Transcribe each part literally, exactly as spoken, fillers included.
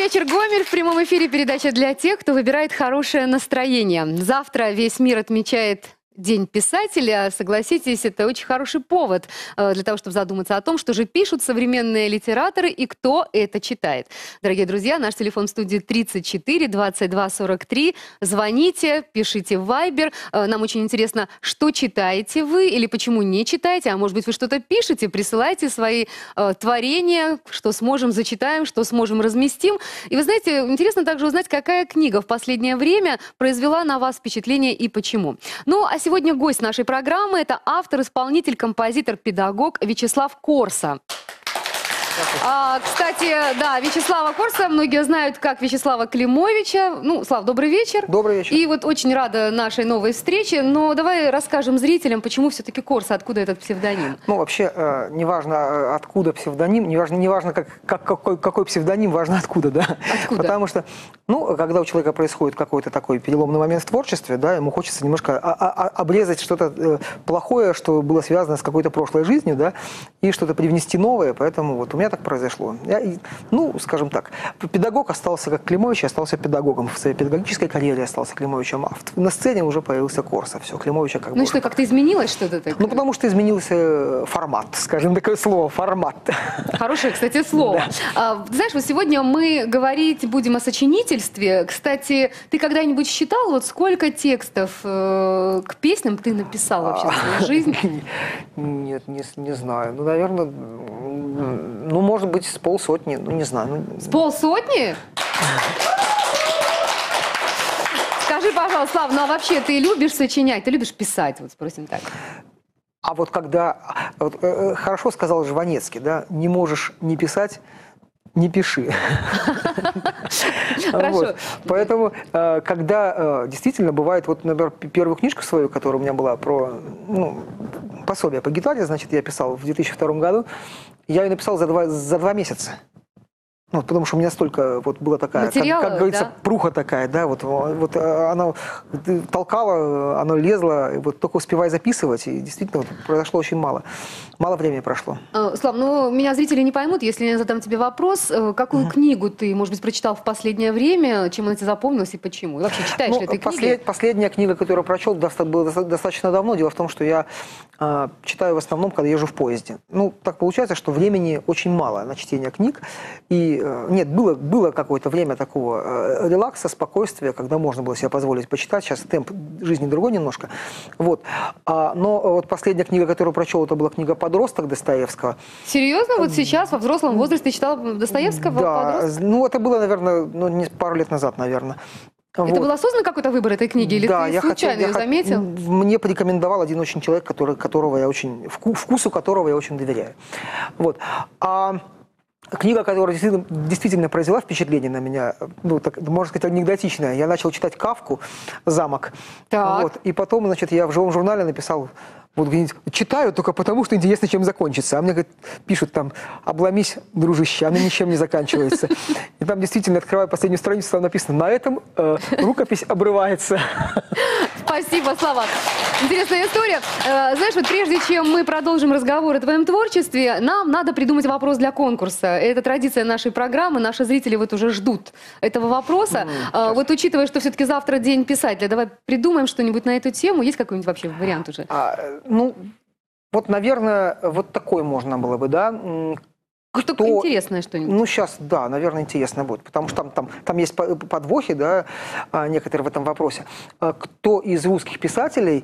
вечер, Гомель. В прямом эфире передача для тех, кто выбирает хорошее настроение. Завтра весь мир отмечает День писателя. Согласитесь, это очень хороший повод э, для того, чтобы задуматься о том, что же пишут современные литераторы и кто это читает. Дорогие друзья, наш телефон в студии тридцать четыре двадцать два сорок три. Звоните, пишите в Viber. Э, нам очень интересно, что читаете вы или почему не читаете, а может быть вы что-то пишете, присылайте свои э, творения, что сможем зачитаем, что сможем разместим. И вы знаете, интересно также узнать, какая книга в последнее время произвела на вас впечатление и почему. Ну, а сегодня гость нашей программы – это автор, исполнитель, композитор, педагог Вячеслав Корса. А, кстати, да, Вячеслава Корса многие знают как Вячеслава Климовича. Ну, Слав, добрый вечер. Добрый вечер. И вот очень рада нашей новой встрече. Но давай расскажем зрителям, почему все-таки Корса, откуда этот псевдоним. Ну, вообще, э, неважно, откуда псевдоним, неважно, неважно как, как, какой, какой псевдоним, важно откуда, да. Откуда? Потому что, ну, когда у человека происходит какой-то такой переломный момент в творчестве, да, ему хочется немножко обрезать что-то э, плохое, что было связано с какой-то прошлой жизнью, да, и что-то привнести новое, поэтому вот у меня так произошло. Я, ну, скажем так, педагог остался как Климович, остался педагогом. В своей педагогической карьере остался Климовичем. А на сцене уже появился Корса. Все, Климовича как бы... Ну что, как-то изменилось что-то такое? Ну, потому что изменился формат, скажем, такое слово, формат. Хорошее, кстати, слово. Да. А, знаешь, вот сегодня мы говорить будем о сочинительстве. Кстати, ты когда-нибудь считал, вот сколько текстов э, к песням ты написал вообще в свою жизнь? Нет, не, не знаю. Ну, наверное, ну, может быть, с полсотни, ну, не знаю. С полсотни? Скажи, пожалуйста, Слав, ну а вообще ты любишь сочинять, ты любишь писать? Вот спросим так. А вот когда, вот, э, хорошо сказал Жванецкий, да, не можешь не писать, не пиши. Хорошо. Поэтому, когда действительно бывает, вот, например, первую книжку свою, которая у меня была про, ну, пособие по гитаре, значит, я писал в две тысячи втором году, я ее написал за два, за два месяца. Ну, потому что у меня столько вот была такая, как, как говорится, да? Пруха такая, да, вот, вот она толкала, она лезла, и вот только успевай записывать, и действительно вот, произошло очень мало. Мало времени прошло. Слав, ну, меня зрители не поймут, если я задам тебе вопрос, какую угу. книгу ты, может быть, прочитал в последнее время, чем она тебе запомнилась и почему? И вообще, читаешь ну, ли ты послед, книги? Последняя книга, которую прочел, было достаточно давно. Дело в том, что я э, читаю в основном, когда езжу в поезде. Ну, так получается, что времени очень мало на чтение книг, и нет, было, было какое-то время такого релакса, спокойствия, когда можно было себе позволить почитать. Сейчас темп жизни другой немножко. Вот. А, но вот последняя книга, которую прочел, это была книга «Подросток» Достоевского. Серьезно? Вот сейчас, во взрослом возрасте, ты читала Достоевского? Да. «Подросток»? Ну, это было, наверное, ну, не, пару лет назад, наверное. Это вот. Был осознанный какой-то выбор этой книги? Или да, ты я случайно хотел, ее я заметил? Мне порекомендовал один очень человек, который, которого я очень, вкусу которого я очень доверяю. Вот. А книга, которая действительно, действительно произвела впечатление на меня, ну, так, можно сказать, анекдотичная. Я начал читать Кафку «Замок». Вот, и потом, значит, я в живом журнале написал, вот, читаю только потому, что интересно, чем закончится. А мне, говорит, пишут там, обломись, дружище, она ничем не заканчивается. И там действительно, открываю последнюю страницу, там написано, на этом э, рукопись обрывается. Спасибо, Слава. Интересная история. Э, знаешь, вот прежде чем мы продолжим разговор о твоем творчестве, нам надо придумать вопрос для конкурса. Это традиция нашей программы, наши зрители вот уже ждут этого вопроса. Mm, э, вот учитывая, что все-таки завтра день писателя, давай придумаем что-нибудь на эту тему. Есть какой-нибудь вообще вариант уже? А, ну, вот, наверное, вот такой можно было бы, да. Кто, Кто интересное что-нибудь? Ну, сейчас, да, наверное, интересно будет, потому что там, там, там есть подвохи, да, некоторые в этом вопросе. Кто из русских писателей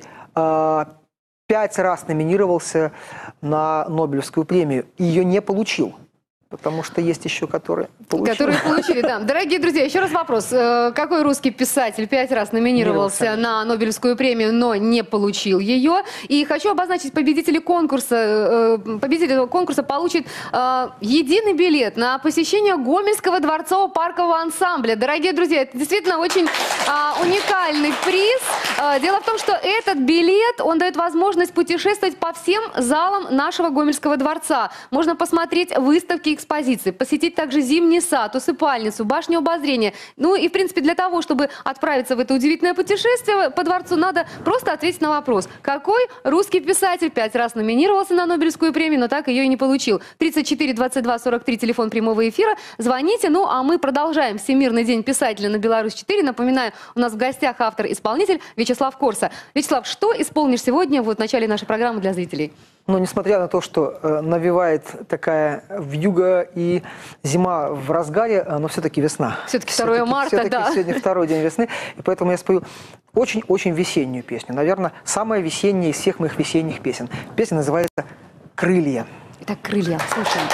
пять раз номинировался на Нобелевскую премию и ее не получил? Потому что есть еще, которые получили. Которые получили, да. Дорогие друзья, еще раз вопрос. Какой русский писатель пять раз номинировался на Нобелевскую премию, но не получил ее? И хочу обозначить победителей конкурса. Победитель конкурса получит единый билет на посещение Гомельского дворцово-паркового ансамбля. Дорогие друзья, это действительно очень уникальный приз. Дело в том, что этот билет, он дает возможность путешествовать по всем залам нашего Гомельского дворца. Можно посмотреть выставки, экспозиции, посетить также Зимний сад, Усыпальницу, Башню обозрения. Ну и, в принципе, для того, чтобы отправиться в это удивительное путешествие по дворцу, надо просто ответить на вопрос. Какой русский писатель пять раз номинировался на Нобелевскую премию, но так ее и не получил? тридцать четыре двадцать два сорок три, телефон прямого эфира. Звоните. Ну, а мы продолжаем Всемирный день писателя на Беларусь четыре. Напоминаю, у нас в гостях автор-исполнитель Вячеслав Корса. Вячеслав, что исполнишь сегодня вот в начале нашей программы для зрителей? Но несмотря на то, что э, навевает такая вьюга и зима в разгаре, но все-таки весна. Все-таки второе марта, все-таки да. Сегодня второй день весны, и поэтому я спою очень-очень весеннюю песню. Наверное, самая весенняя из всех моих весенних песен. Песня называется «Крылья». Итак, «Крылья». Слушаем.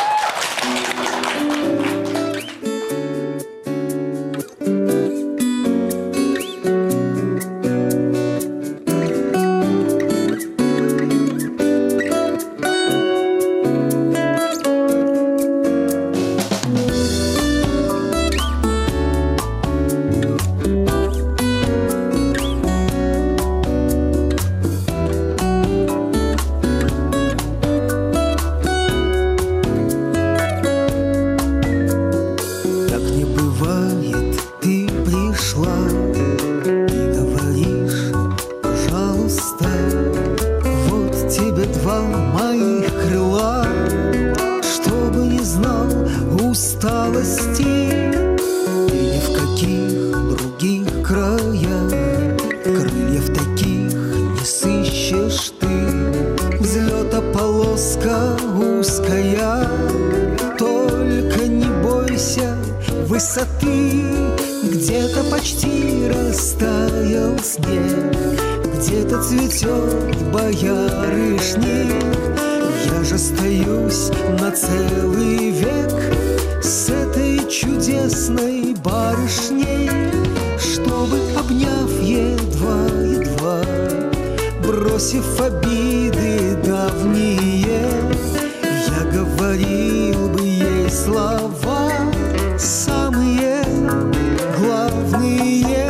Высоты, где-то почти растаял снег, где-то цветет боярышник. Я же остаюсь на целый век с этой чудесной барышней, чтобы, обняв едва-едва, бросив обиды давние, я говорил бы ей слова самые главные.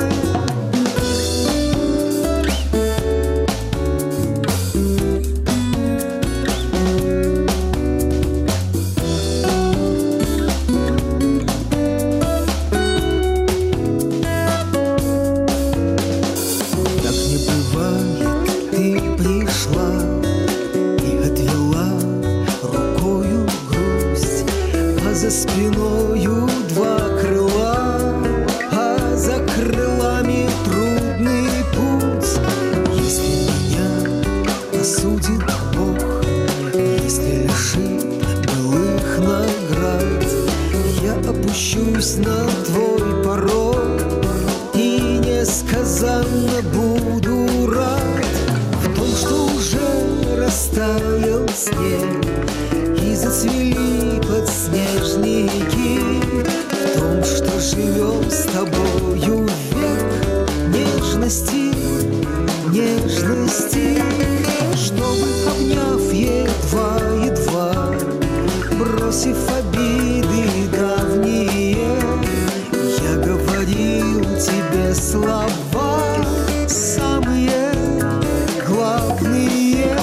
Так не бывает, ты пришла и отвела рукою грусть, а за спиною два крыла, а за крылами трудный путь. Если меня осудит Бог, если лишит былых наград, я опущусь на твой порог и несказанно буду рад в том, что уже растаял снег и зацвели подснежники, в том, что живем с тобою век нежности, нежности, чтобы, обняв едва-едва, бросив обиды давние, я говорил тебе слова самые главные.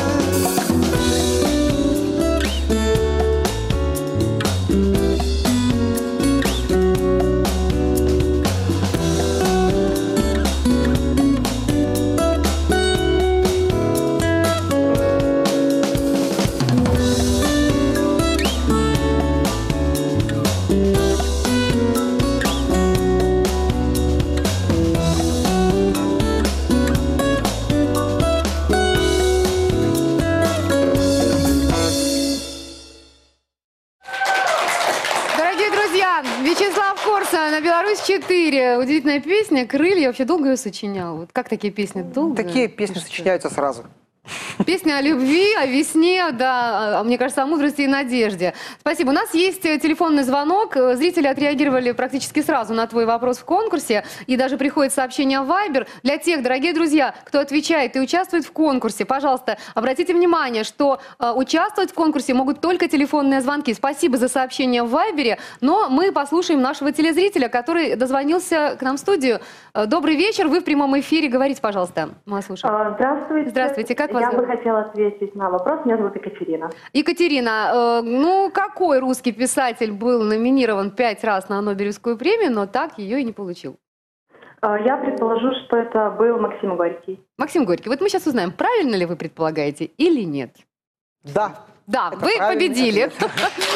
Вячеслав Корса на Беларусь четыре. Удивительная песня «Крылья». Вообще долго ее сочинял? Вот как такие песни? Долго? Такие песни сочиняются сразу. Песня о любви, о весне, да, мне кажется, о мудрости и надежде. Спасибо. У нас есть телефонный звонок. Зрители отреагировали практически сразу на твой вопрос в конкурсе. И даже приходит сообщение в Viber. Для тех, дорогие друзья, кто отвечает и участвует в конкурсе, пожалуйста, обратите внимание, что э, участвовать в конкурсе могут только телефонные звонки. Спасибо за сообщение в Viber. Но мы послушаем нашего телезрителя, который дозвонился к нам в студию. Добрый вечер. Вы в прямом эфире. Говорите, пожалуйста. Мы вас слушаем. Здравствуйте. Здравствуйте. Как вас Я зовут? бы хотела ответить на вопрос. Меня зовут Екатерина. Екатерина, э, ну какой русский писатель был номинирован пять раз на Нобелевскую премию, но так ее и не получил? Э, Я предположу, что это был Максим Горький. Максим Горький, вот мы сейчас узнаем, правильно ли вы предполагаете или нет. Да. Да, Это вы правильный победили. ответ.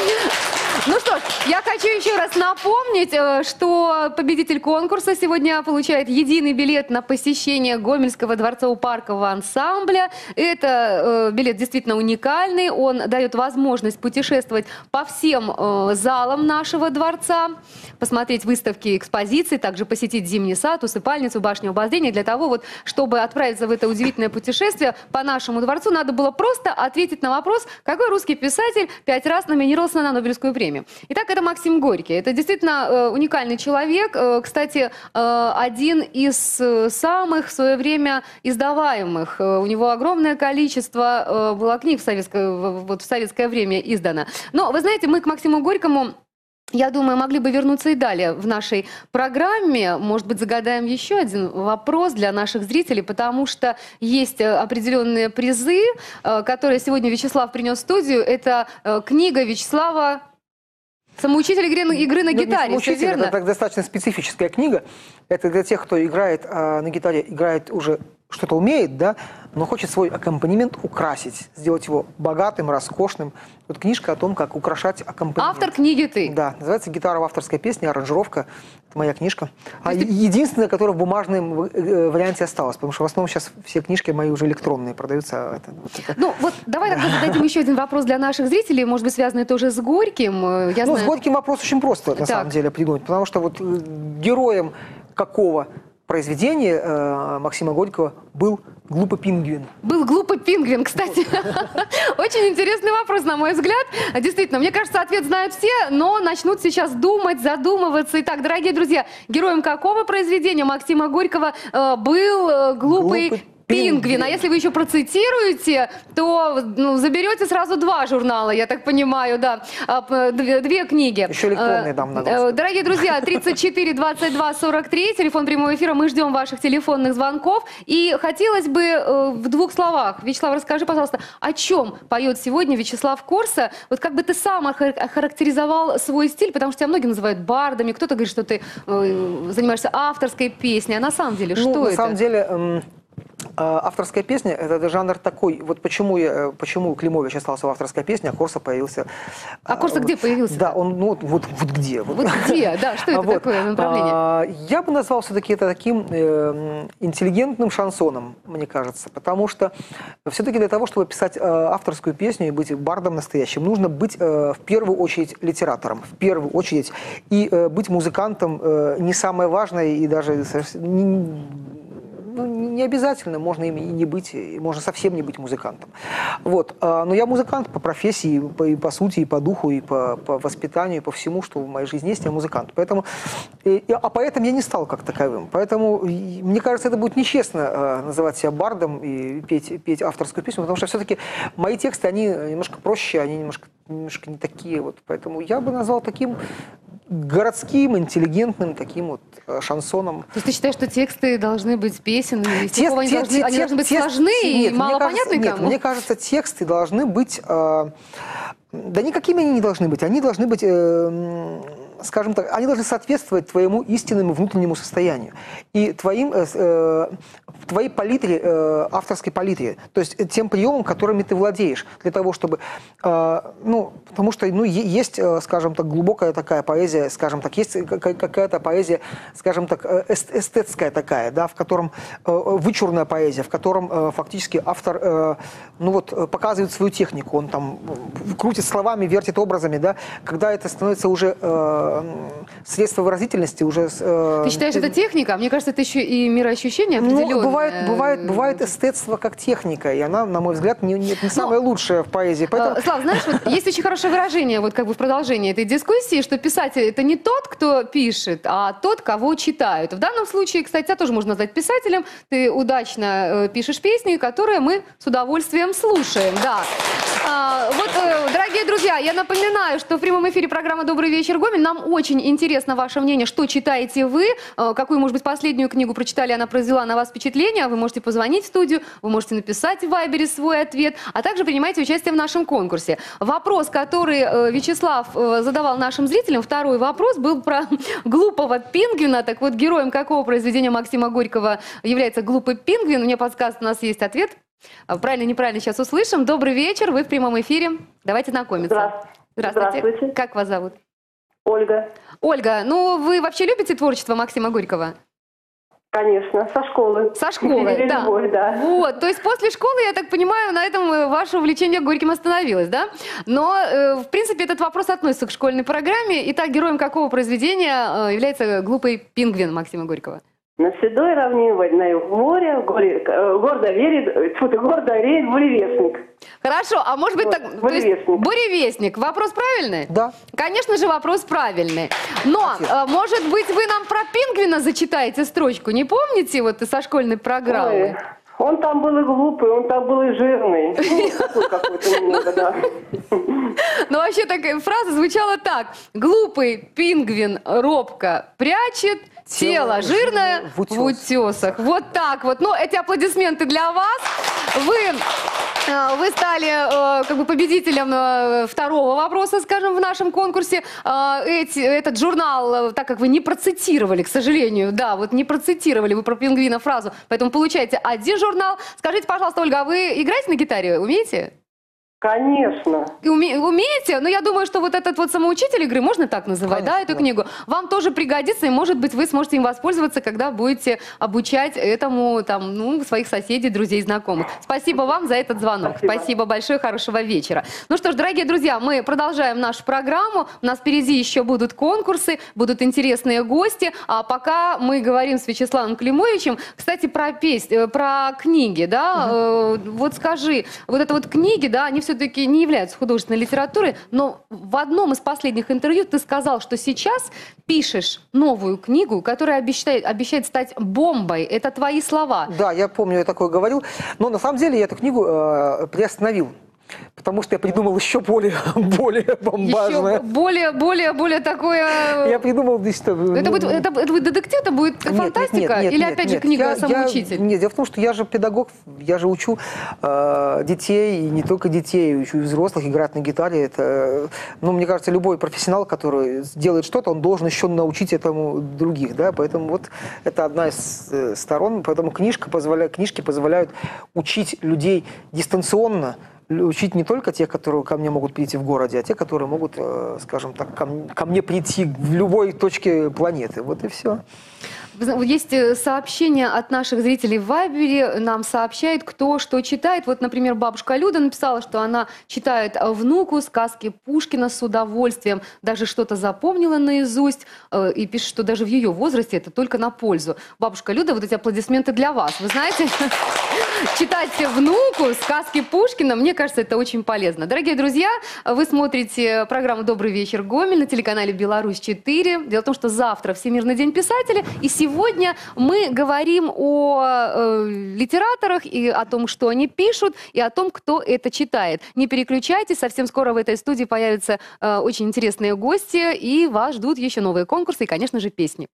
Ну что ж, я хочу еще раз напомнить, э, что победитель конкурса сегодня получает единый билет на посещение Гомельского дворцово-паркового ансамбля. Это э, билет действительно уникальный, он дает возможность путешествовать по всем э, залам нашего дворца, посмотреть выставки, экспозиции, также посетить Зимний сад, усыпальницу, башню обозрения. Для того, вот, чтобы отправиться в это удивительное путешествие по нашему дворцу, надо было просто ответить на вопрос, какой русский писатель пять раз номинировался на Нобелевскую премию. Итак, это Максим Горький. Это действительно э, уникальный человек. Э, кстати, э, один из э, самых в свое время издаваемых. Э, у него огромное количество э, было книг в советское, в, вот в советское время издано. Но, вы знаете, мы к Максиму Горькому, я думаю, могли бы вернуться и далее в нашей программе. Может быть, загадаем еще один вопрос для наших зрителей, потому что есть определенные призы, которые сегодня Вячеслав принес в студию. Это книга Вячеслава «Самоучитель игры, игры на Ну, не гитаре». самоучитель, Все верно? это так достаточно специфическая книга. Это для тех, кто играет а, на гитаре, играет уже что-то умеет, да, но хочет свой аккомпанемент украсить, сделать его богатым, роскошным. Вот книжка о том, как украшать аккомпанемент. Автор книги ты. Да, называется «Гитара в авторской песне», аранжировка. Это моя книжка. А е- единственная, которая в бумажном э, варианте осталась, потому что в основном сейчас все книжки мои уже электронные продаются. Это, вот это. Ну вот давай тогда зададим еще один вопрос для наших зрителей, может быть, связанный тоже с Горьким. Я Ну, знаю... с Горьким вопрос очень просто, на Так. самом деле, придумать, потому что вот э, героем какого произведения э, Максима Горького был «Глупый пингвин». Был глупый пингвин, кстати. Очень интересный вопрос, на мой взгляд. Действительно, мне кажется, ответ знают все, но начнут сейчас думать, задумываться. Итак, дорогие друзья, героем какого произведения Максима Горького э, был э, глупый Глупый пингвин? пингвин. А если вы еще процитируете, то ну, заберете сразу два журнала, я так понимаю, да. А, п- Две, две книги. Еще электронные Э, дам на э, глаз. Дорогие друзья, тридцать четыре двадцать два сорок три, телефон прямого эфира, мы ждем ваших телефонных звонков. И хотелось бы э, в двух словах, Вячеслав, расскажи, пожалуйста, о чем поет сегодня Вячеслав Корса? Вот как бы ты сам охар- охарактеризовал свой стиль, потому что тебя многие называют бардами, кто-то говорит, что ты э, занимаешься авторской песней, а на самом деле Ну, что на это? самом деле, эм, а, авторская песня – это жанр такой. Вот почему, я, почему Климович остался в авторской песне, а Корса появился. А Корса вот, где появился? Да, он, ну, вот, вот, вот где. Вот, Вот где? Да, что это Вот. такое направление? А, Я бы назвал все-таки это таким э, интеллигентным шансоном, мне кажется. Потому что все-таки для того, чтобы писать э, авторскую песню и быть бардом настоящим, нужно быть э, в первую очередь литератором. В первую очередь. И э, быть музыкантом э, не самое важное и даже совсем не- ну, не обязательно, можно им и не быть, и можно совсем не быть музыкантом. Вот. а, Но я музыкант по профессии, по, и по сути, и по духу, и по, по воспитанию, и по всему, что в моей жизни есть, я музыкант. Поэтому, и- и- а поэтом я не стал как таковым. Поэтому, и, мне кажется, это будет нечестно а, называть себя бардом и петь, петь авторскую песню, потому что все-таки мои тексты, они немножко проще, они немножко, немножко не такие. Вот. Поэтому я бы назвал таким городским, интеллигентным таким вот э, шансоном. То есть ты считаешь, что тексты должны быть песенными, Текст- стихов, они, те- должны, те- они те- должны быть текст- сложные нет, и мне малопонятные кажется, нет, кому? мне кажется, тексты должны быть... э, да никакими они не должны быть. Они должны быть, э, м, скажем так, они должны соответствовать твоему истинному внутреннему состоянию. И твоим, э, э, твоей палитре, э, авторской палитре. То есть э, тем приемам, которыми ты владеешь. Для того, чтобы... э, ну, потому что ну, е- есть, э, скажем так, глубокая такая поэзия, скажем так, есть какая- какая-то поэзия, скажем так, э, эст- эстетская такая, да, в котором э, вычурная поэзия, в котором э, фактически автор э, ну вот, э, показывает свою технику, он там э, крутит словами, вертит образами, да, когда это становится уже э, средство выразительности, уже... э, Ты считаешь, это техника? Мне кажется, это еще и мироощущение определенное. ну, бывает, бывает, бывает эстетство как техника, и она, на мой взгляд, не, не, не самая лучшая в поэзии. Поэтому... Э, Слав, знаешь, вот есть очень хорошее выражение, вот как бы в продолжении этой дискуссии, что писатель — это не тот, кто пишет, а тот, кого читают. В данном случае, кстати, тебя тоже можно назвать писателем. Ты удачно э, пишешь песни, которые мы с удовольствием слушаем. Да. А, вот, э, дорогие друзья, я напоминаю, что в прямом эфире программа «Добрый вечер, Гомель». Нам нам очень интересно ваше мнение, что читаете вы, э, какую, может быть, последнюю книгу прочитали, она произвела на вас впечатление. Вы можете позвонить в студию, вы можете написать в Вайбере свой ответ, а также принимайте участие в нашем конкурсе. Вопрос, который э, Вячеслав э, задавал нашим зрителям, второй вопрос, был про глупого пингвина. Так вот, героем какого произведения Максима Горького является глупый пингвин? Мне подсказывает, у нас есть ответ. Правильно, неправильно, сейчас услышим. Добрый вечер, вы в прямом эфире. Давайте знакомиться. Здравствуйте. Здравствуйте. Здравствуйте. Как вас зовут? Ольга. Ольга, ну вы вообще любите творчество Максима Горького? Конечно, со школы. Со школы, да. Любовь, да. Вот, то есть после школы, я так понимаю, на этом э, ваше увлечение Горьким остановилось, да? Но, э, в принципе, этот вопрос относится к школьной программе. Итак, героем какого произведения э, является глупый пингвин Максима Горького? На седой равнине водяное море, горе, э, гордо верит, фу, гордо реет буревестник. Хорошо, а может быть Вот, так... то есть буревестник. буревестник. Вопрос правильный? Да. Конечно же, вопрос правильный. Но, э, может быть, вы нам про пингвина зачитаете строчку? Не помните вот со школьной программы? Ой, он там был и глупый, он там был и жирный. Ну, такой какой-то немного, да. Ну, вообще, такая фраза звучала так. Глупый пингвин робко прячет тело жирное в утес. в утесах. Вот так вот. Ну, эти аплодисменты для вас. Вы... э, Вы стали э, как бы победителем э, второго вопроса, скажем, в нашем конкурсе. Э, эти, этот журнал, э, так как вы не процитировали, к сожалению, да, вот не процитировали вы про пингвина фразу, поэтому получаете один журнал. Скажите, пожалуйста, Ольга, а вы играете на гитаре? Умеете? Конечно. И уме- умеете? Ну, я думаю, что вот этот вот самоучитель игры, можно так называть, Конечно, да, эту да. книгу, вам тоже пригодится, и, может быть, вы сможете им воспользоваться, когда будете обучать этому, там, ну, своих соседей, друзей, знакомых. Спасибо вам за этот звонок. Спасибо. Спасибо большое, хорошего вечера. Ну что ж, дорогие друзья, мы продолжаем нашу программу. У нас впереди еще будут конкурсы, будут интересные гости. А пока мы говорим с Вячеславом Климовичем, кстати, про песни, про книги, да, э, вот скажи, вот это вот книги, да, они все-таки не являются художественной литературой, но в одном из последних интервью ты сказал, что сейчас пишешь новую книгу, которая обещает, обещает стать бомбой. Это твои слова. Да, я помню, я такое говорил. Но на самом деле я эту книгу э, приостановил. Потому что я придумал еще более, более бомбажное. Еще более, более, более такое... Я придумал действительно... Это будет, это, это будет детектив, это будет Нет, фантастика? нет, нет, Или нет, опять нет. же книга Я- «Самоучитель»? я- Нет, дело в том, что я же педагог, я же учу э, детей, и не только детей, учу и взрослых играть на гитаре. Это, ну, мне кажется, любой профессионал, который делает что-то, он должен еще научить этому других, да, поэтому вот это одна из э, сторон, поэтому книжка позволяет, книжки позволяют учить людей дистанционно, учить не только тех, которые ко мне могут прийти в городе, а те, которые могут, э, скажем так, ко, м- ко мне прийти в любой точке планеты. Вот и все. Есть э, сообщение от наших зрителей в Вайбере, нам сообщает, кто что читает. Вот, например, бабушка Люда написала, что она читает э, внуку сказки Пушкина с удовольствием, даже что-то запомнила наизусть, э, и пишет, что даже в ее возрасте это только на пользу. Бабушка Люда, вот эти аплодисменты для вас. Вы знаете, читать внуку сказки Пушкина, мне кажется, это очень полезно. Дорогие друзья, вы смотрите программу «Добрый вечер, Гомель» на телеканале «Беларусь четыре». Дело в том, что завтра Всемирный день писателя, и сегодня мы говорим о э, литераторах и о том, что они пишут, и о том, кто это читает. Не переключайтесь, совсем скоро в этой студии появятся э, очень интересные гости, и вас ждут еще новые конкурсы и, конечно же, песни.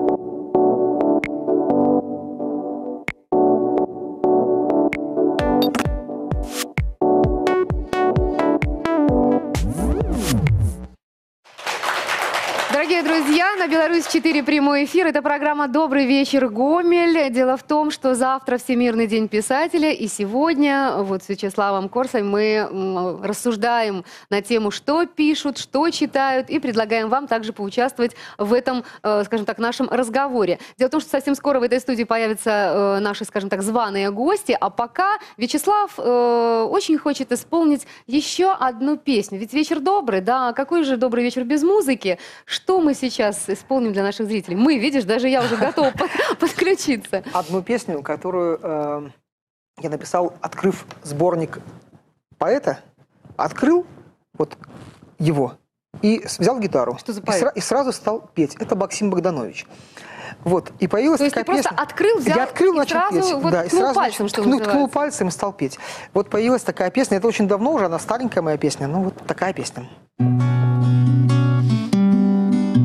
Дорогие друзья, на Беларусь четыре прямой эфир. Это программа «Добрый вечер, Гомель». Дело в том, что завтра Всемирный день писателя, и сегодня вот с Вячеславом Корсой мы м, рассуждаем на тему, что пишут, что читают, и предлагаем вам также поучаствовать в этом, э, скажем так, нашем разговоре. Дело в том, что совсем скоро в этой студии появятся э, наши, скажем так, званые гости, а пока Вячеслав э, очень хочет исполнить еще одну песню. Ведь вечер добрый, да, какой же добрый вечер без музыки? Что мы сейчас исполним для наших зрителей? Мы, видишь, даже я уже готова под- подключиться. Одну песню, которую э, я написал, открыв сборник поэта, открыл вот его и с- взял гитару. Что за и, поэт? сра- и сразу стал петь. Это Максим Богданович. Вот. И появилась То есть такая ты просто песня. открыл, взял я открыл, и начал сразу петь. вот да, и ткнул сразу пальцем, начал- что ткнул, ткнул называется. пальцем и стал петь. Вот появилась такая песня. Это очень давно уже, она старенькая моя песня. Ну вот такая песня.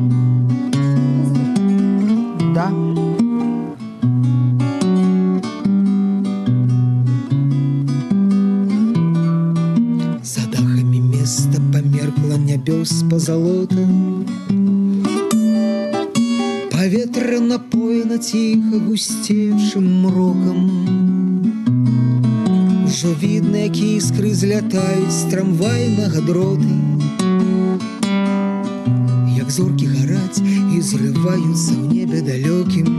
позолота. Поветра напоена тихо густевшим мроком. Ужо видно, які іскри злятаюць з трамвайнага дроты, як зоркі гараць і зрываюцца ў небе далёкім.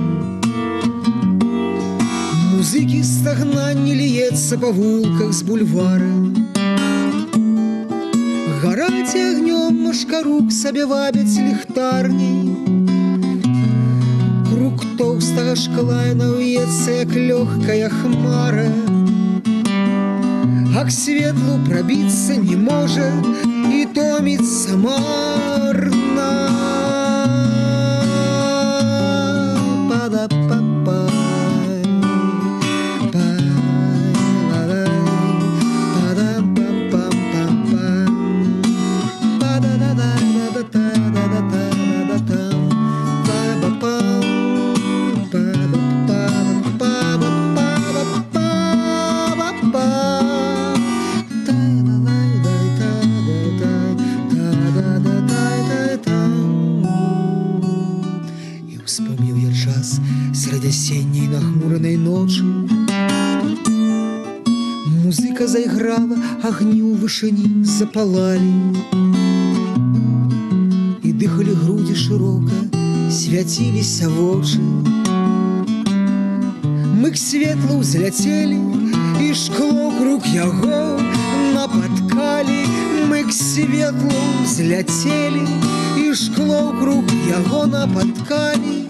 Музыкі стагнанне ліецца па вулках з бульвара. Гараць агнём машкарук сабе вабяць ліхтарні. Круг тоўстага шкла нав'ецца, як лёгкая хмара. А к светлу пробиться не может и томится марно. Па-да-па-пай, па-да-дай, па-да-пам-пам-пам-пам, па-да-да-да-да-да-да-да-да-да-там, па-ба-пам, па-ба-па-ба-па-ба-па-ба-па. Средь осенней нахмуренной ночи музыка заиграла, огни у вышини запалали, и дыхали груди широко, святились очи. Мы к светлу взлетели, и шкло круг яго напаткали. Мы к светлу взлетели, и шкло круг яго напаткали.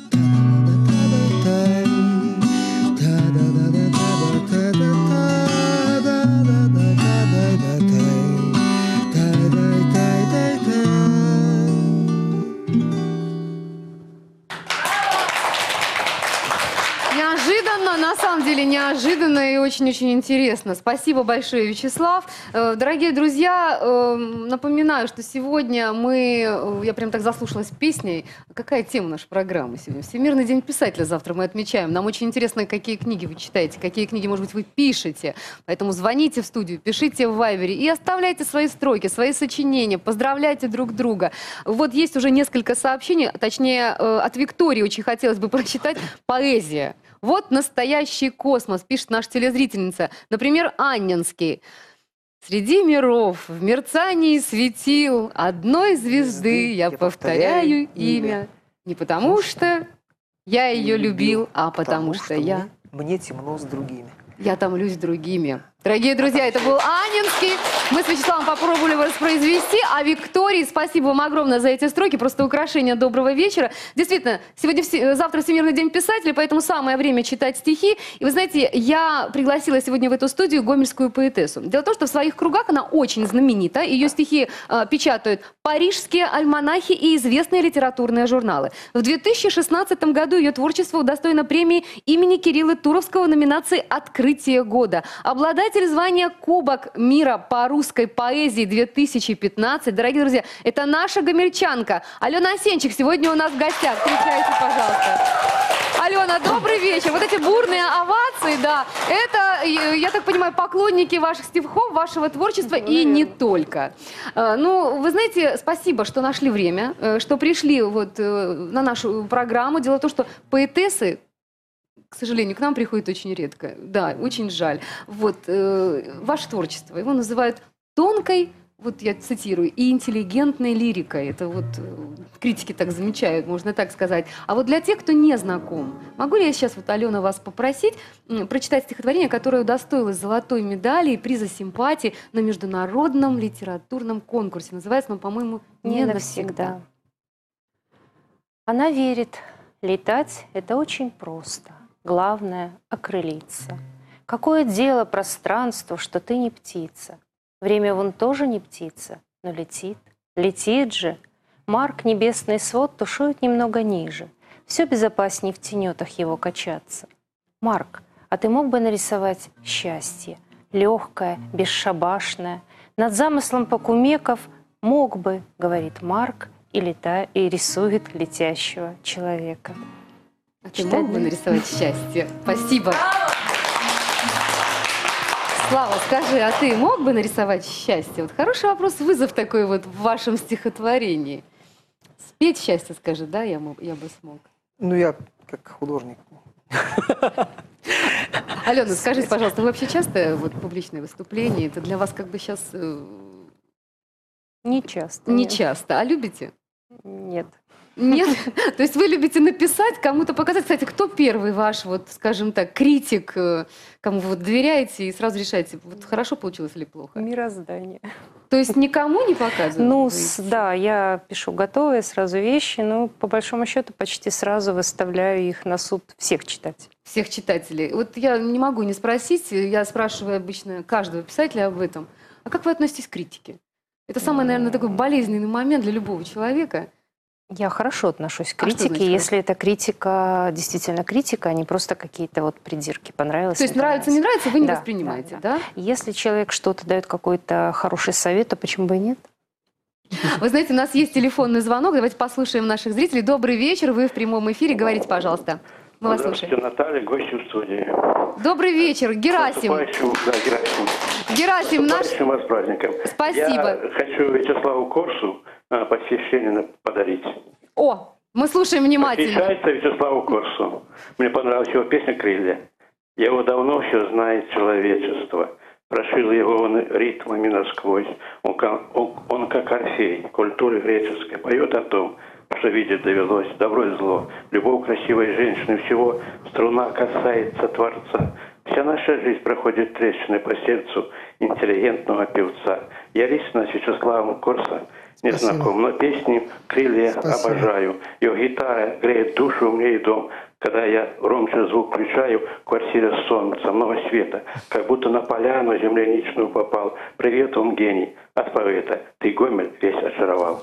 Неожиданно, на самом деле неожиданно и очень-очень интересно. Спасибо большое, Вячеслав. Дорогие друзья, напоминаю, что сегодня мы, я прям так заслушалась песней. Какая тема нашей программы сегодня? Всемирный день писателя завтра мы отмечаем. Нам очень интересно, какие книги вы читаете, какие книги, может быть, вы пишете. Поэтому звоните в студию, пишите в Вайбере и оставляйте свои строки, свои сочинения, поздравляйте друг друга. Вот есть уже несколько сообщений, точнее, от Виктории очень хотелось бы прочитать. Поэзия. Вот настоящий космос, пишет наша телезрительница. Например, Анненский. Среди миров, в мерцании светил одной звезды я повторяю имя. Не потому что я ее любил, а потому что я... Мне темно с другими. Я томлюсь с другими. Дорогие друзья, это был Анненский. Мы с Вячеславом попробовали воспроизвести. А Виктории, спасибо вам огромное за эти строки. Просто украшение доброго вечера. Действительно, сегодня, завтра Всемирный день писателя, поэтому самое время читать стихи. И вы знаете, я пригласила сегодня в эту студию гомельскую поэтессу. Дело в том, что в своих кругах она очень знаменита. Ее стихи э, печатают парижские альманахи и известные литературные журналы. В две тысячи шестнадцатом году ее творчество удостоено премии имени Кирилла Туровского в номинации «Открытие года». Обладатель звания «Кубок мира по русской поэзии две тысячи пятнадцать». Дорогие друзья, это наша гомельчанка Алена Осенчик сегодня у нас в гостях. Встречайте, пожалуйста. Алена, добрый вечер. Вот эти бурные овации, да, это, я так понимаю, поклонники ваших стихов, вашего творчества и не только. Ну, вы знаете, спасибо, что нашли время, что пришли вот на нашу программу. Дело в том, что поэтессы, к сожалению, к нам приходит очень редко. Да, очень жаль. Вот, э, ваше творчество, его называют тонкой, вот я цитирую, и интеллигентной лирикой. Это вот э, критики так замечают, можно так сказать. А вот для тех, кто не знаком, могу ли я сейчас, вот, Алена, вас попросить э, прочитать стихотворение, которое удостоилось золотой медали и приза симпатии на международном литературном конкурсе. Называется оно, по-моему, «Не, не навсегда». навсегда. Она верит, летать – это очень просто. Главное — окрылиться. Какое дело пространству, что ты не птица? Время вон тоже не птица, но летит. Летит же. Марк небесный свод тушует немного ниже. Все безопаснее в тенетах его качаться. Марк, а ты мог бы нарисовать счастье? Легкое, бесшабашное. Над замыслом покумеков мог бы, говорит Марк, и, лета... и рисует летящего человека. А ты мог бы нарисовать счастье? Спасибо. Слава, скажи, а ты мог бы нарисовать счастье? Вот хороший вопрос, вызов такой вот в вашем стихотворении. Спеть счастье, скажи, да, я, мог, я бы смог. Ну, я как художник. Алена, скажите, пожалуйста, вы вообще часто вот публичные выступления? Это для вас как бы сейчас э, Не часто. не нет. часто, а любите? Нет. Нет? То есть вы любите написать, кому-то показать. Кстати, кто первый ваш, вот, скажем так, критик, э, кому вы вот доверяете и сразу решаете, вот хорошо получилось или плохо? Мироздание. То есть никому не показываете? Ну, с- да, я пишу готовые сразу вещи, но по большому счету почти сразу выставляю их на суд всех читателей. Всех читателей. Вот я не могу не спросить, я спрашиваю обычно каждого писателя об этом. А как вы относитесь к критике? Это самый, наверное, такой болезненный момент для любого человека. Я хорошо отношусь к А что критике, значит если это критика, действительно критика, а не просто какие-то вот придирки. Понравилось, То есть не нравится, не понравилось. нравится, вы не Да, воспринимаете, да, да? Если человек что-то дает, какой-то хороший совет, то почему бы и нет? Вы знаете, у нас есть телефонный звонок, давайте послушаем наших зрителей. Добрый вечер, вы в прямом эфире, говорите, пожалуйста. Мы вас слушаем. Здравствуйте, Наталья, гостью в студии. Добрый вечер, Герасим. Наступающим, да, Герасим. Герасим, наш... Наступающим вас праздником. Спасибо. Я хочу Вячеславу Корсу а, посвящение подарить. О, мы слушаем внимательно. Посвящается Вячеславу Корсу. Мне понравилась его песня «Крылья». Его давно все знает человечество. Прошил его он ритмами насквозь. Он, ка- он, он как Орфей, культуры греческой, поет о том, что видеть довелось, добро и зло, любовь красивой женщины, всего струна касается Творца. Вся наша жизнь проходит трещины по сердцу интеллигентного певца. Я лично с Вячеславом Корса не Спасибо. знаком, но песни «Крылья» Спасибо. обожаю. Его гитара греет душу мне и дом. Когда я громче звук включаю, в квартире солнца, много света, как будто на поляну земляничную попал. Привет, он гений, от поэта, ты Гомель весь очаровал.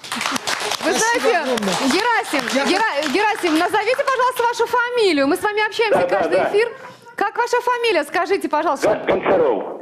Вы Спасибо знаете, огромное. Герасим, Я- Гера- Герасим, назовите, пожалуйста, вашу фамилию. Мы с вами общаемся Да, да, каждый да. эфир. Как ваша фамилия? Скажите, пожалуйста. Газ Гончаров.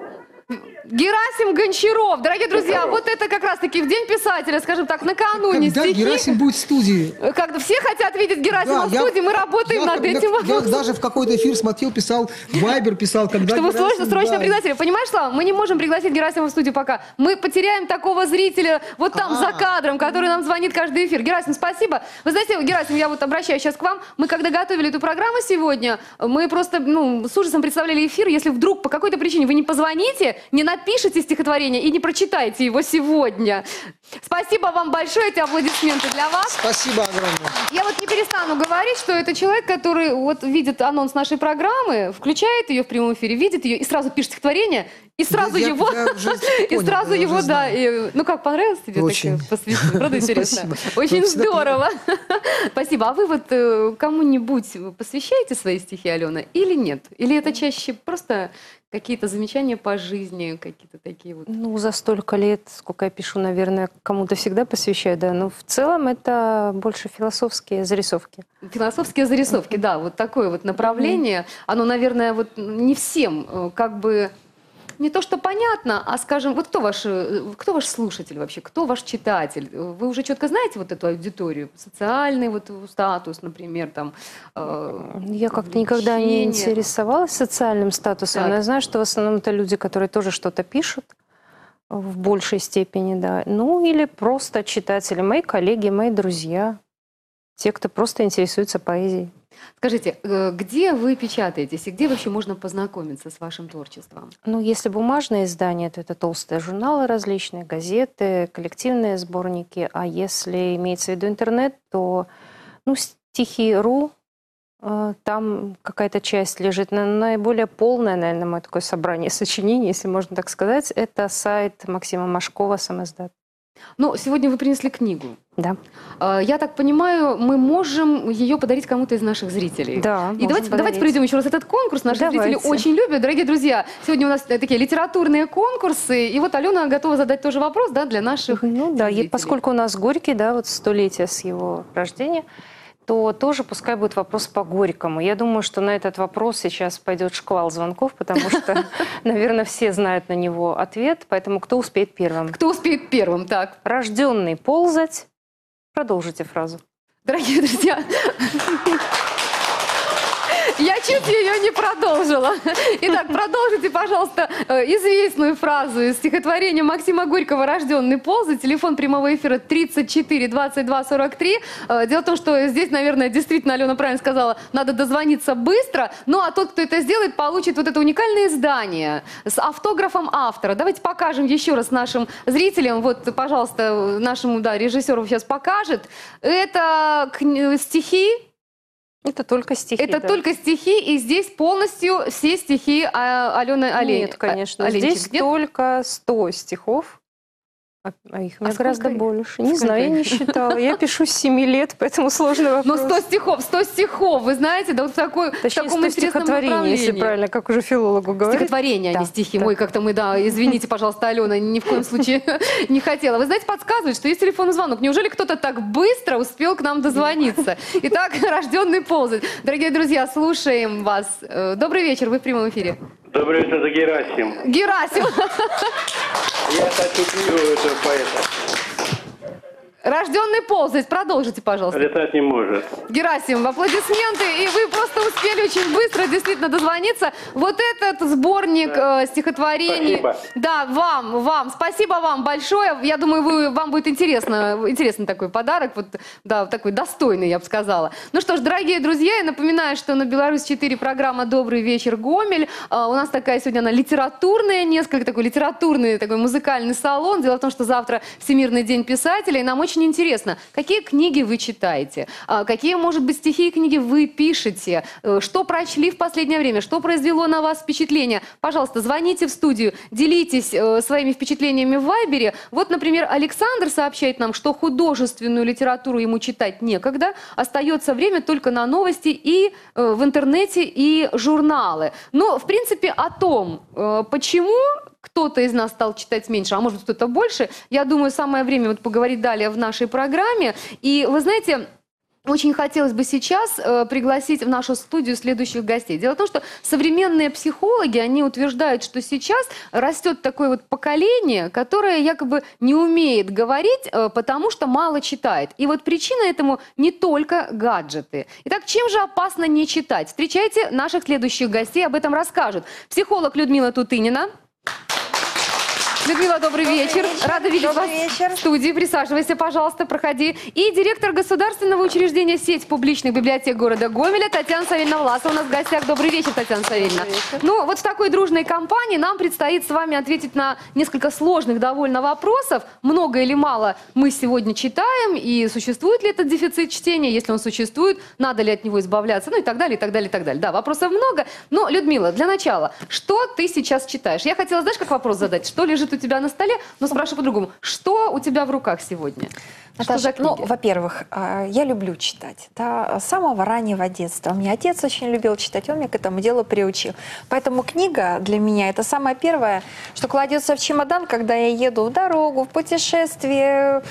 Герасим Гончаров. Дорогие друзья, Гончаров. вот это как раз-таки в День писателя, скажем так, накануне Когда стихи. Герасим будет в студии? Когда все хотят видеть Герасима Да, в я- студии, мы работаем я- над я- этим Я вопросом. даже в какой-то эфир смотрел, писал, Вайбер писал, когда Чтобы Герасим, срочно, срочно да. пригласили. Понимаешь, Слава, мы не можем пригласить Герасима в студию пока. Мы потеряем такого зрителя вот там А. за кадром, который нам звонит каждый эфир. Герасим, спасибо. Вы знаете, Герасим, я вот обращаюсь сейчас к вам. Мы когда готовили эту программу сегодня, мы просто ну, с ужасом представляли эфир. Если вдруг по какой-то причине вы не позвоните, не напишите стихотворение и не прочитайте его сегодня. Спасибо вам большое, эти аплодисменты для вас. Спасибо огромное. Я вот не перестану говорить, что это человек, который вот видит анонс нашей программы, включает ее в прямом эфире, видит ее и сразу пишет стихотворение, и сразу Я- его, я уже и понял, сразу я его, уже да. знаю. и- ну как, понравилось тебе Очень. такое посвящение? Правда интересно? Спасибо. Очень Вы всегда здорово. Спасибо. А вы вот э, кому-нибудь посвящаете свои стихи, Алена, или нет? Или это чаще просто какие-то замечания по жизни, какие-то такие вот? Ну, за столько лет, сколько я пишу, наверное, кому-то всегда посвящаю, да. Но в целом это больше философские зарисовки. Философские зарисовки, да, вот такое вот направление, оно, наверное, вот не всем э, как бы не то что понятно, а, скажем, вот кто ваш, э, кто ваш слушатель вообще, кто ваш читатель? Вы уже четко знаете вот эту аудиторию, социальный вот статус, например, там. э, Я как-то никогда не увлечения. интересовалась социальным статусом, Так. но я знаю, что в основном это люди, которые тоже что-то пишут в большей степени, да. Ну, или просто читатели, мои коллеги, мои друзья, те, кто просто интересуется поэзией. Скажите, э, где вы печатаетесь и где вообще можно познакомиться с вашим творчеством? Ну, если бумажные издания, то это толстые журналы различные, газеты, коллективные сборники. А если имеется в виду интернет, то ну, стихи.ру, э, там какая-то часть лежит. На- Наиболее полное, наверное, мое такое собрание сочинений, если можно так сказать, это сайт Максима Машкова «Самиздат». Ну, сегодня вы принесли книгу. Да. Э, Я так понимаю, мы можем ее подарить кому-то из наших зрителей. Да, И можем давайте, давайте подарить. проведем еще раз этот конкурс. Наши Давайте. зрители очень любят. Дорогие друзья, сегодня у нас э, такие литературные конкурсы. И вот Алена готова задать тоже вопрос, да, для наших Ну да, и зрителей. поскольку у нас Горький, да, вот столетие с его рождения, то тоже пускай будет вопрос по Горькому. Я думаю, что на этот вопрос сейчас пойдет шквал звонков, потому что, наверное, все знают на него ответ, поэтому кто успеет первым? Кто успеет первым, так. Рожденный ползать. Продолжите фразу. Дорогие друзья, Я чуть ее не продолжила. Итак, продолжите, пожалуйста, известную фразу из стихотворения Максима Горького «Рожденный ползать». Телефон прямого эфира тридцать четыре двадцать два сорок три. Дело в том, что здесь, наверное, действительно, Алена правильно сказала, надо дозвониться быстро. Ну, а тот, кто это сделает, получит вот это уникальное издание с автографом автора. Давайте покажем еще раз нашим зрителям. Вот, пожалуйста, нашему, да, режиссеру сейчас покажет. Это стихи. Это только стихи. Это да. только стихи, и здесь полностью все стихи Алены Олень. Нет, конечно. Оленчик. Здесь Нет? только сто стихов. А, а их у меня А гораздо сколько? больше. Не Сколько знаю, я их? не считала. Я пишу с семи лет, поэтому сложный вопрос. Ну, сто стихов, сто стихов, вы знаете, да вот в, такой, в Точнее, таком сто интересном стихотворений, если направлении. правильно, как уже филологу говорят. Стихотворение, а не Да, стихи. да. Мой, как-то мы, да, извините, пожалуйста, Алена, ни в коем случае не хотела. Вы знаете, подсказывает, что есть телефонный звонок. Неужели кто-то так быстро успел к нам дозвониться? Итак, «Рожденный ползать». Дорогие друзья, слушаем вас. Добрый вечер, вы в прямом эфире. Добрый вечер, это Герасим. Герасим. Я хочу книгу этого поэта. «Рожденный ползать». Продолжите, пожалуйста. Летать не может. Герасим, аплодисменты. И вы просто успели очень быстро действительно дозвониться. Вот этот сборник э, стихотворений. Спасибо. Да, вам, вам. Спасибо вам большое. Я думаю, вы, вам будет интересно, интересный такой подарок. Вот, да, такой достойный, я бы сказала. Ну что ж, дорогие друзья, я напоминаю, что на Беларусь четыре программа «Добрый вечер, Гомель». Э, у нас такая сегодня она литературная, несколько такой литературный, такой музыкальный салон. Дело в том, что завтра Всемирный день писателя, и нам очень Очень интересно, какие книги вы читаете, какие, может быть, стихи и книги вы пишете, что прочли в последнее время, что произвело на вас впечатление. Пожалуйста, звоните в студию, делитесь своими впечатлениями в Вайбере. Вот, например, Александр сообщает нам, что художественную литературу ему читать некогда, остается время только на новости и в интернете, и журналы. Но, в принципе, о том, почему кто-то из нас стал читать меньше, а может быть кто-то больше, я думаю, самое время вот поговорить далее в нашей программе. И вы знаете, очень хотелось бы сейчас э, пригласить в нашу студию следующих гостей. Дело в том, что современные психологи, они утверждают, что сейчас растет такое вот поколение, которое якобы не умеет говорить, э, потому что мало читает. И вот причина этому не только гаджеты. Итак, чем же опасно не читать? Встречайте наших следующих гостей, об этом расскажут. Психолог Людмила Тутынина. Людмила, добрый, добрый вечер. вечер. Рада видеть добрый вас вечер. В студии. Присаживайся, пожалуйста, проходи. И директор государственного учреждения «Сеть публичных библиотек города Гомеля» Татьяна Савельевна-Власова у нас в гостях. Добрый вечер, Татьяна Савельевна. Ну, вот в такой дружной компании нам предстоит с вами ответить на несколько сложных довольно вопросов. Много или мало мы сегодня читаем, и существует ли этот дефицит чтения? Если он существует, надо ли от него избавляться? Ну и так далее, и так далее, и так далее. Да, вопросов много. Но, Людмила, для начала, что ты сейчас читаешь? Я хотела, знаешь, как вопрос задать? Что лежит у тебя на столе, но спрашиваю по-другому. Что у тебя в руках сегодня? Наташа, что за книги? Ну, во-первых, я люблю читать. Да, с самого раннего детства. У меня отец очень любил читать, он меня к этому делу приучил. Поэтому книга для меня это самое первое, что кладется в чемодан, когда я еду в дорогу, в путешествие,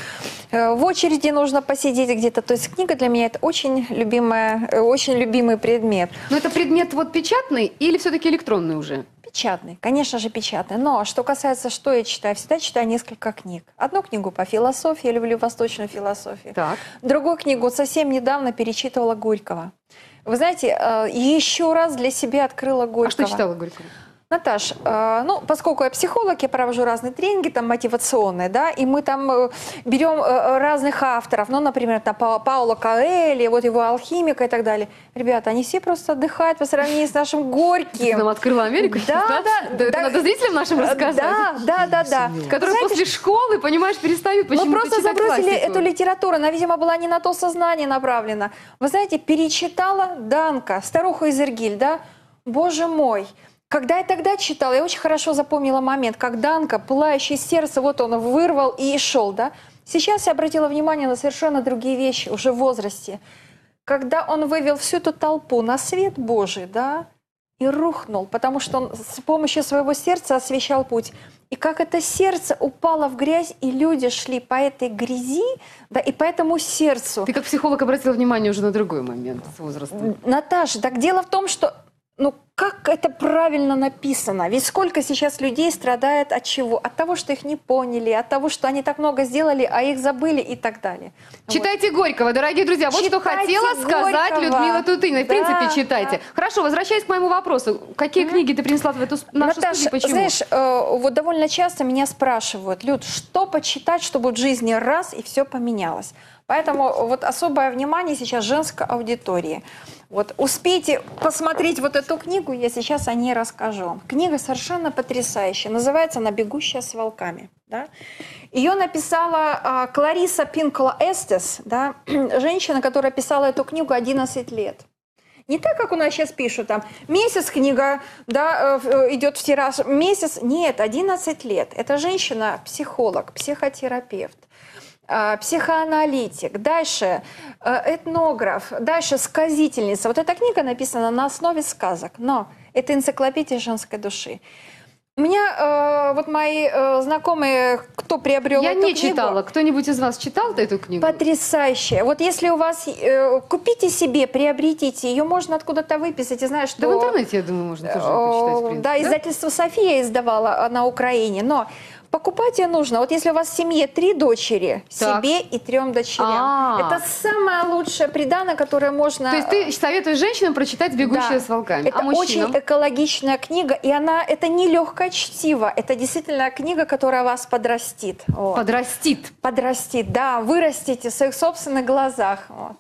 в очереди нужно посидеть где-то. То есть книга для меня это очень, любимая, очень любимый предмет. Но это предмет вот печатный или все-таки электронный уже? Печатный, конечно же, печатный. Но что касается, что я читаю, всегда читаю несколько книг. Одну книгу по философии, я люблю восточную философию. Так. Другую книгу совсем недавно перечитывала Горького. Вы знаете, еще раз для себя открыла Горького. А что читала Горького? Наташ, э, ну, поскольку я психолог, я провожу разные тренинги, там, мотивационные, да, и мы там э, берем э, разных авторов, ну, например, там, Па Пауло Коэльо, вот его «Алхимика» и так далее. Ребята, они все просто отдыхают по сравнению с нашим Горьким. Ты нам открыла Америку? Да, да. да это да, надо зрителям нашим рассказать. Да, да, да, да. Которые знаете, после школы, понимаешь, перестают почему-то мы просто читать забросили классику. эту литературу, она, видимо, была не на то сознание направлена. Вы знаете, перечитала Данка, «Старуху Изергиль», да? Боже мой! Когда я тогда читала, я очень хорошо запомнила момент, как Данка, пылающее сердце, вот он вырвал и шел, да? Сейчас я обратила внимание на совершенно другие вещи, уже в возрасте. Когда он вывел всю эту толпу на свет Божий, да, и рухнул, потому что он с помощью своего сердца освещал путь. И как это сердце упало в грязь, и люди шли по этой грязи, да, и по этому сердцу. Ты как психолог обратила внимание уже на другой момент с возрастом. Наташа, так дело в том, что... Ну, как это правильно написано. Ведь сколько сейчас людей страдает от чего? От того, что их не поняли, от того, что они так много сделали, а их забыли и так далее. Читайте вот. Горького, дорогие друзья. Вот Читайте что хотела сказать Горького. Людмила Тутынина. В Да, принципе, читайте. да. Хорошо, возвращаясь к моему вопросу. Какие mm-hmm. книги ты принесла в эту нашу Наташа, студию? Почему? знаешь, э, вот довольно часто меня спрашивают, Люд, что почитать, чтобы в жизни раз и все поменялось. Поэтому вот особое внимание сейчас женской аудитории. Вот успейте посмотреть вот эту книгу, я сейчас о ней расскажу. Книга совершенно потрясающая, называется «Она бегущая с волками». Да? Ее написала а, Клариса Пинкола Эстес, да? Женщина, которая писала эту книгу одиннадцать лет. Не так, как у нас сейчас пишут, там, месяц книга, да, идет в тираж, месяц, нет, одиннадцать лет. Эта женщина психолог, психотерапевт, психоаналитик, дальше этнограф, дальше сказительница. Вот эта книга написана на основе сказок, но это энциклопедия женской души. У меня э, вот мои э, знакомые, кто приобрел Я эту не книгу, читала. Кто-нибудь из вас читал эту книгу? Потрясающая. Вот если у вас, э, купите себе, приобретите, ее можно откуда-то выписать. И знаешь, что... Да в интернете, я думаю, можно тоже почитать, в принципе. Да, издательство «София» издавала на Украине, но покупать ее нужно. Вот если у вас в семье три дочери, Так. себе и трем дочерям. А. Это самое лучшее приданое, которое можно... То есть ты советуешь женщинам прочитать «Бегущая Да. с волками», Это а мужчинам? очень экологичная книга, и она, это не легкое чтиво, это действительно книга, которая вас подрастит. Вот. Подрастит. Подрастит, да, вырастите в своих собственных глазах. Вот.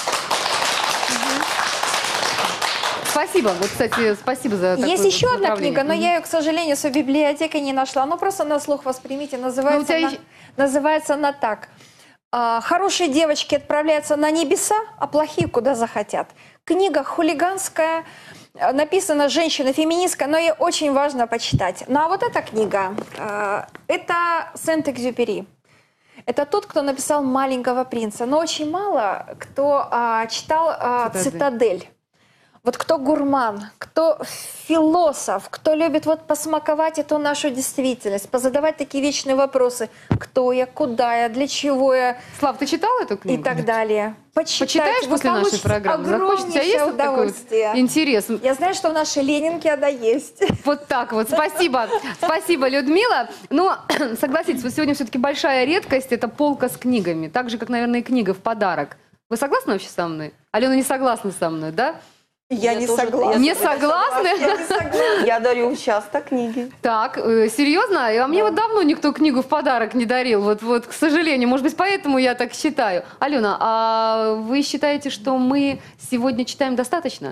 Спасибо. Вот, кстати, спасибо за такое Есть еще одна направление. книга, но Мгм. я ее, к сожалению, в своей библиотеке не нашла. Ну, просто на слух воспримите. Называется, Ну, у тебя она, есть- называется она так. А, «Хорошие девочки отправляются на небеса, а плохие куда захотят». Книга хулиганская, а, написана женщина-феминистка, но ей очень важно почитать. Ну, а вот эта книга, а, это Сент-Экзюпери. Это тот, кто написал «Маленького принца». Но очень мало кто а, читал а, «Цитадель». «Цитадель». Вот кто гурман, кто философ, кто любит вот посмаковать эту нашу действительность, позадавать такие вечные вопросы. Кто я, куда я, для чего я Слав, ты читал эту и книгу? так далее. Почитайте, Почитаешь вы после нашей получите программы? Захочешь? У тебя есть огромнейшее вот такой вот удовольствие. интерес? Я знаю, что в нашей Ленинке она есть. Вот так вот. Спасибо. Спасибо, Людмила. Но, согласитесь, вот сегодня все-таки большая редкость – это полка с книгами. Так же, как, наверное, и книга в подарок. Вы согласны вообще со мной? Алена не согласна со мной, да? Я, Я не тоже- согласна. Не согласны? Я не согласна. Я дарю часто книги. Так, э, серьезно? А мне вот давно никто книгу в подарок не дарил. Вот, вот, к сожалению. Может быть, поэтому я так считаю. Алена, а вы считаете, что мы сегодня читаем достаточно?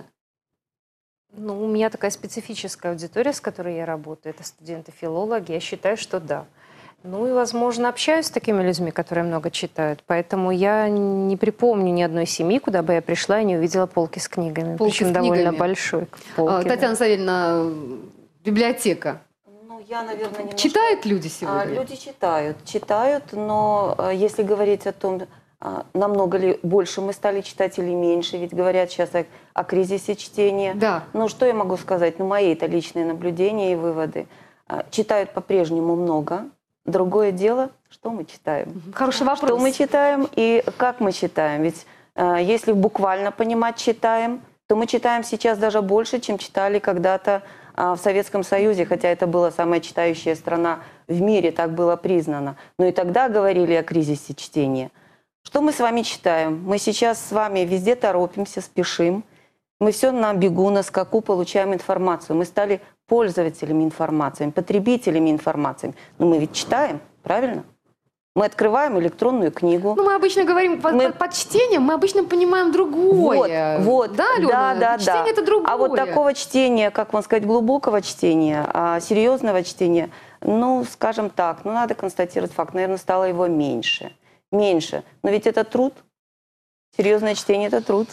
Ну, у меня такая специфическая аудитория, с которой я работаю. Это студенты-филологи. Я считаю, что да. Ну и, возможно, общаюсь с такими людьми, которые много читают. Поэтому я не припомню ни одной семьи, куда бы я пришла и не увидела полки с книгами. Полки Причем с довольно книгами. большой. А, Полки, да. Татьяна Савельевна, библиотека. Ну, я, наверное, немножко... Читают люди А, сегодня? люди читают, читают, но а, если говорить о том, а, намного ли больше мы стали читать или меньше, ведь говорят сейчас о, о кризисе чтения. Да. Ну, что я могу сказать? Ну, мои это личные наблюдения и выводы. А, читают по-прежнему много. Другое дело, что мы читаем. Хороший вопрос. Что мы читаем и как мы читаем. Ведь э, если буквально понимать читаем, то мы читаем сейчас даже больше, чем читали когда-то э, в Советском Союзе, хотя это была самая читающая страна в мире, так было признано. Но и тогда говорили о кризисе чтения. Что мы с вами читаем? Мы сейчас с вами везде торопимся, спешим. Мы все на бегу, на скаку получаем информацию. Мы стали пользователями информации, потребителями информации. Но мы ведь читаем, правильно? Мы открываем электронную книгу. Ну, мы обычно говорим, под, Мы- под- под чтением мы обычно понимаем другое. Вот, вот, Да, Алена? да, да, Чтение да. это другое. А вот такого чтения, как вам сказать, глубокого чтения, а, серьезного чтения, ну, скажем так, ну, надо констатировать факт, наверное, стало его меньше. Меньше. Но ведь это труд. Серьезное чтение – это труд.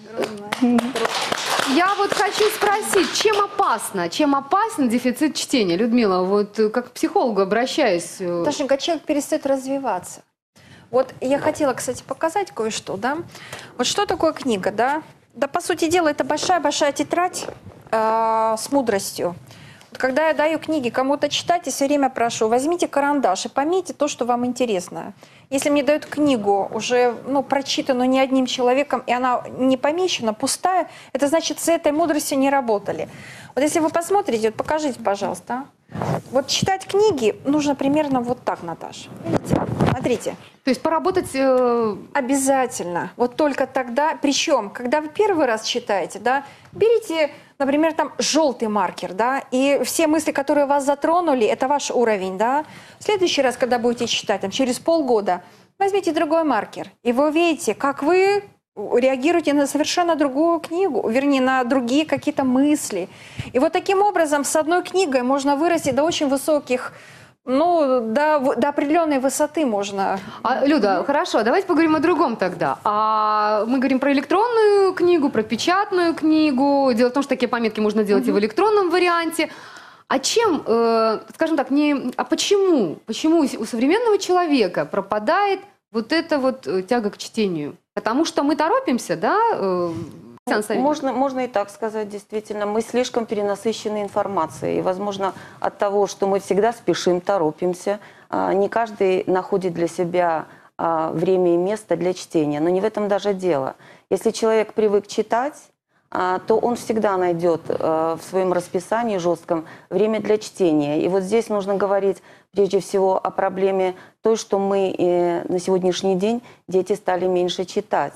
Я вот хочу спросить, чем опасно, чем опасен дефицит чтения? Людмила, вот э, как к психологу обращаюсь. э, Ташенька, человек перестает развиваться. Вот я хотела, кстати, показать кое-что, да. Вот что такое книга, да? Да, по сути дела, это большая-большая тетрадь э, с мудростью. Когда я даю книги кому-то читать, я все время прошу, возьмите карандаш и пометьте то, что вам интересно. Если мне дают книгу, уже ну, прочитанную не одним человеком, и она не помечена, пустая, это значит, с этой мудростью не работали. Вот если вы посмотрите, вот покажите, пожалуйста. Вот читать книги нужно примерно вот так, Наташа. Видите? Смотрите. То есть поработать... Э... Обязательно. Вот только тогда, причем, когда вы первый раз читаете, да, берите, например, там желтый маркер, да, и все мысли, которые вас затронули, это ваш уровень, да. В следующий раз, когда будете читать, там, через полгода, возьмите другой маркер, и вы увидите, как вы реагируете на совершенно другую книгу, вернее, на другие какие-то мысли. И вот таким образом с одной книгой можно вырасти до очень высоких, ну, до, до определенной высоты можно. А, Люда, хорошо, давайте поговорим о другом тогда. А мы говорим про электронную книгу, про печатную книгу. Дело в том, что такие пометки можно делать mm-hmm. и в электронном варианте. А чем, э, скажем так, не, а почему, почему у современного человека пропадает вот эта вот тяга к чтению? Потому что мы торопимся, да? Э, Можно, можно и так сказать, действительно. Мы слишком перенасыщены информацией. И, возможно, от того, что мы всегда спешим, торопимся, не каждый находит для себя время и место для чтения. Но не в этом даже дело. Если человек привык читать, то он всегда найдет в своем расписании жестком время для чтения. И вот здесь нужно говорить прежде всего о проблеме той, что мы на сегодняшний день дети стали меньше читать.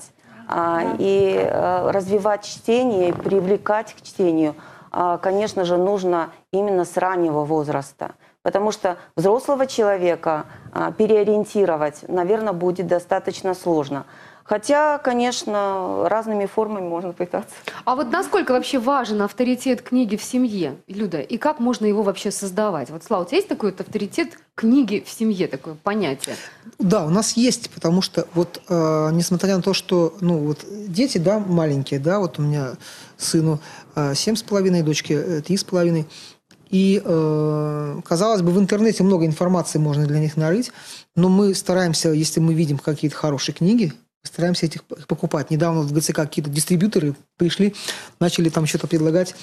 И развивать чтение, привлекать к чтению, конечно же, нужно именно с раннего возраста. Потому что взрослого человека переориентировать, наверное, будет достаточно сложно. Хотя, конечно, разными формами можно пытаться. А вот насколько вообще важен авторитет книги в семье, Люда, и как можно его вообще создавать? Вот, Слава, у тебя есть такой вот авторитет книги в семье, такое понятие? Да, у нас есть, потому что вот, э, несмотря на то, что, ну, вот дети, да, маленькие, да, вот у меня сыну э, семь с половиной, дочке три с половиной, и, э, казалось бы, в интернете много информации можно для них нарыть, но мы стараемся, если мы видим какие-то хорошие книги, стараемся этих покупать. Недавно в ГЦК какие-то дистрибьюторы пришли, начали там что-то предлагать.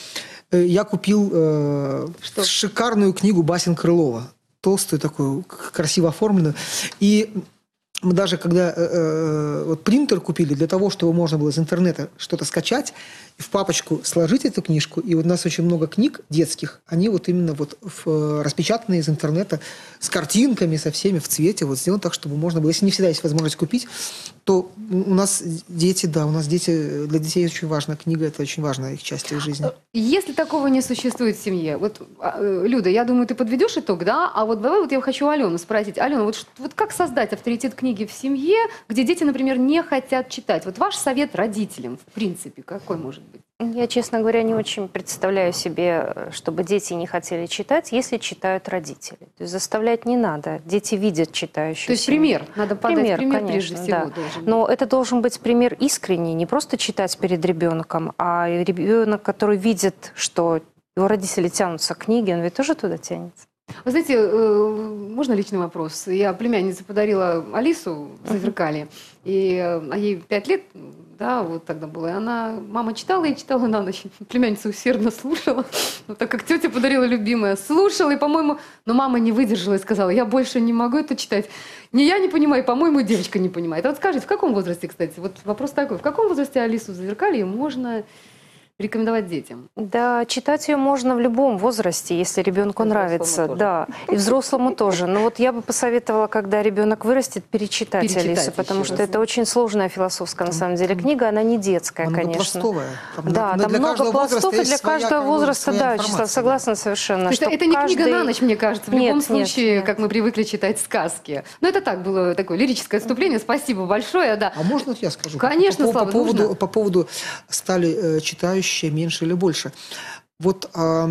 Я купил э, шикарную книгу Басен Крылова. Толстую такую, красиво оформленную. И мы даже когда э, э, вот принтер купили для того, чтобы можно было из интернета что-то скачать, и в папочку сложить эту книжку. И вот у нас очень много книг детских, они вот именно вот в, распечатанные из интернета с картинками, со всеми в цвете, вот сделано так, чтобы можно было, если не всегда есть возможность купить, то у нас дети, да, у нас дети, для детей очень важна книга, это очень важная их часть их жизни. Если такого не существует в семье, вот, Люда, я думаю, ты подведешь итог, да? А вот давай вот я хочу Алену спросить. Алена, вот, вот как создать авторитет книги в семье, где дети, например, не хотят читать? Вот ваш совет родителям, в принципе, какой может быть? Я, честно говоря, не очень представляю себе, чтобы дети не хотели читать, если читают родители. То есть заставлять не надо. Дети видят читающую То есть семью. пример. Надо подать пример, пример конечно, прежде всего. Да. Должен Но это должен быть пример искренний, не просто читать перед ребенком, а ребенок, который видит, что его родители тянутся к книге, он ведь тоже туда тянется. Вы знаете, можно личный вопрос? Я племяннице подарила Алису в «Зазеркалье», и, а ей пять лет, да, вот тогда было. И она, мама читала и читала на ночь. Племянница усердно слушала, ну, так как тетя подарила любимая. Слушала, и, по-моему, но мама не выдержала и сказала, я больше не могу это читать. Не я не понимаю, по-моему, девочка не понимает. А вот скажите, в каком возрасте, кстати, вот вопрос такой, в каком возрасте Алису в «Зазеркалье» можно рекомендовать детям? Да, читать ее можно в любом возрасте, если ребенку нравится. Да, и взрослому тоже. Но вот я бы посоветовала, когда ребенок вырастет, перечитать, перечитать Алису, потому что раз. Это очень сложная философская, на самом деле, книга. Она не детская, она конечно. Там, да, на, там много пластов, и для каждого возраста, да, Вячеслав, согласна совершенно. Это, это не каждый... книга на ночь, мне кажется. В нет, любом случае, нет, нет. как мы привыкли читать сказки. Но это так было такое лирическое отступление. Спасибо большое. Да. А можно я скажу? Конечно, по, Слава, по, поводу, нужно. по поводу стали э, читающие меньше или больше. Больше. Вот а,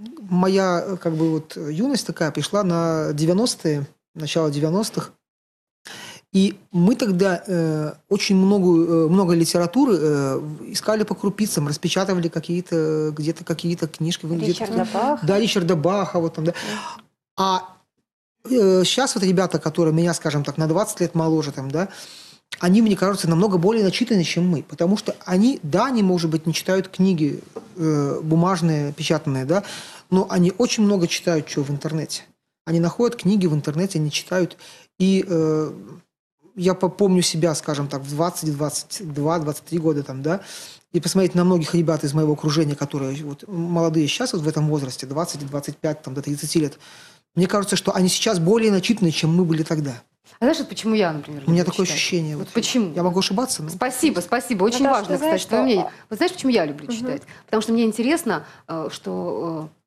моя как бы вот юность такая пришла на девяностые, начало девяностых, и мы тогда э, очень много, много литературы э, искали по крупицам, распечатывали какие-то где-то какие-то книжки. Ричарда Баха. Да, Ричарда Баха. Вот там, да. А э, сейчас вот ребята, которые меня, скажем так, на двадцать лет моложе, там, да, они, мне кажется, намного более начитаны, чем мы. Потому что они, да, они, может быть, не читают книги э, бумажные, печатанные, да, но они очень много читают, что в интернете. Они находят книги в интернете, они читают. И э, я помню себя, скажем так, в двадцать, двадцать два, двадцать три года, там, да, и посмотреть на многих ребят из моего окружения, которые вот, молодые сейчас вот в этом возрасте, двадцать, двадцать пять, там, до тридцати лет. Мне кажется, что они сейчас более начитаны, чем мы были тогда. А знаешь, вот почему я, например, У меня люблю такое читать? ощущение. Вот Вот, почему? Я могу ошибаться, но... Спасибо, спасибо. Очень Наташа, важно, ты знаешь, кстати, твое что- мнение. Вот знаешь, почему я люблю читать? Потому что мне интересно, э, что э,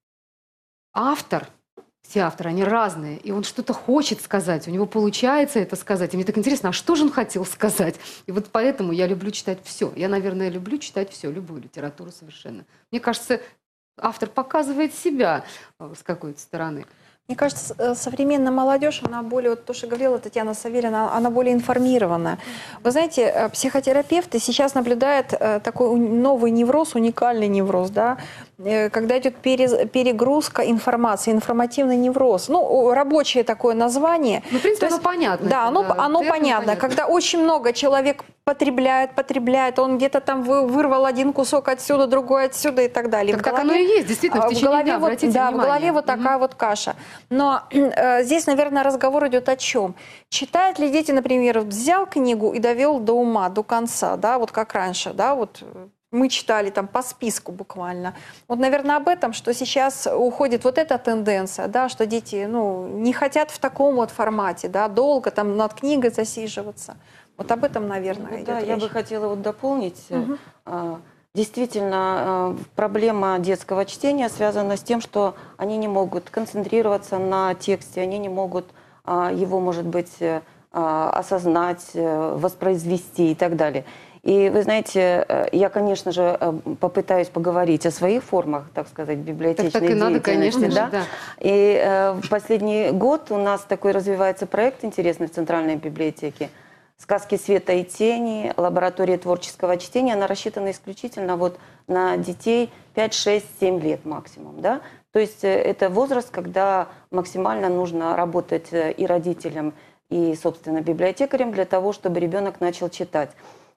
автор, все авторы, они разные, и он что-то хочет сказать, у него получается это сказать. И мне так интересно, а что же он хотел сказать? И вот поэтому я люблю читать все. Я, наверное, люблю читать все, любую литературу совершенно. Мне кажется, автор показывает себя э, с какой-то стороны. Мне кажется, э, современная молодежь, она более, вот то, что говорила Татьяна Савельевна, она более информированная. Вы знаете, э, психотерапевты сейчас наблюдают э, такой у- новый невроз, уникальный невроз, да, э, когда идет перез- перегрузка информации, информативный невроз. Ну, о, рабочее такое название. Ну, в принципе, То оно понятно. Да, оно, Да, оно термин понятно. понятен. Когда очень много человек потребляет, потребляет, он где-то там вы- вырвал один кусок отсюда, другой отсюда и так далее. Так, В так голове- оно и есть, действительно, в а, течение голове дня, вот, обратите да, внимание. в голове вот Мгм. такая вот каша. Но э, здесь, наверное, разговор идет о чем? Читают ли дети, например, вот взял книгу и довел до ума, до конца, да, вот как раньше, да, вот э, мы читали там по списку буквально. Вот, наверное, об этом, что сейчас уходит вот эта тенденция, да, что дети, ну, не хотят в таком вот формате, да, долго там над книгой засиживаться. Вот об этом, наверное, Ну идет да, речь. я бы хотела вот дополнить. Мгм. А, Действительно, а, проблема детского чтения связана с тем, что они не могут концентрироваться на тексте, они не могут а, его, может быть, э, а, осознать, э, воспроизвести и так далее. И вы знаете, э, я, конечно же, э, попытаюсь поговорить о своих формах, так сказать, библиотечной Так, так и надо, деятельности, конечно же, да. да. И э, в последний год у нас такой развивается проект интересный в Центральной библиотеке. «Сказки света и тени», лаборатория творческого чтения. Она рассчитана исключительно вот на детей пять, шесть, семь лет максимум. Да? То есть э, это возраст, когда максимально нужно работать э, и родителям, и, собственно, библиотекарем для того, чтобы ребенок начал читать.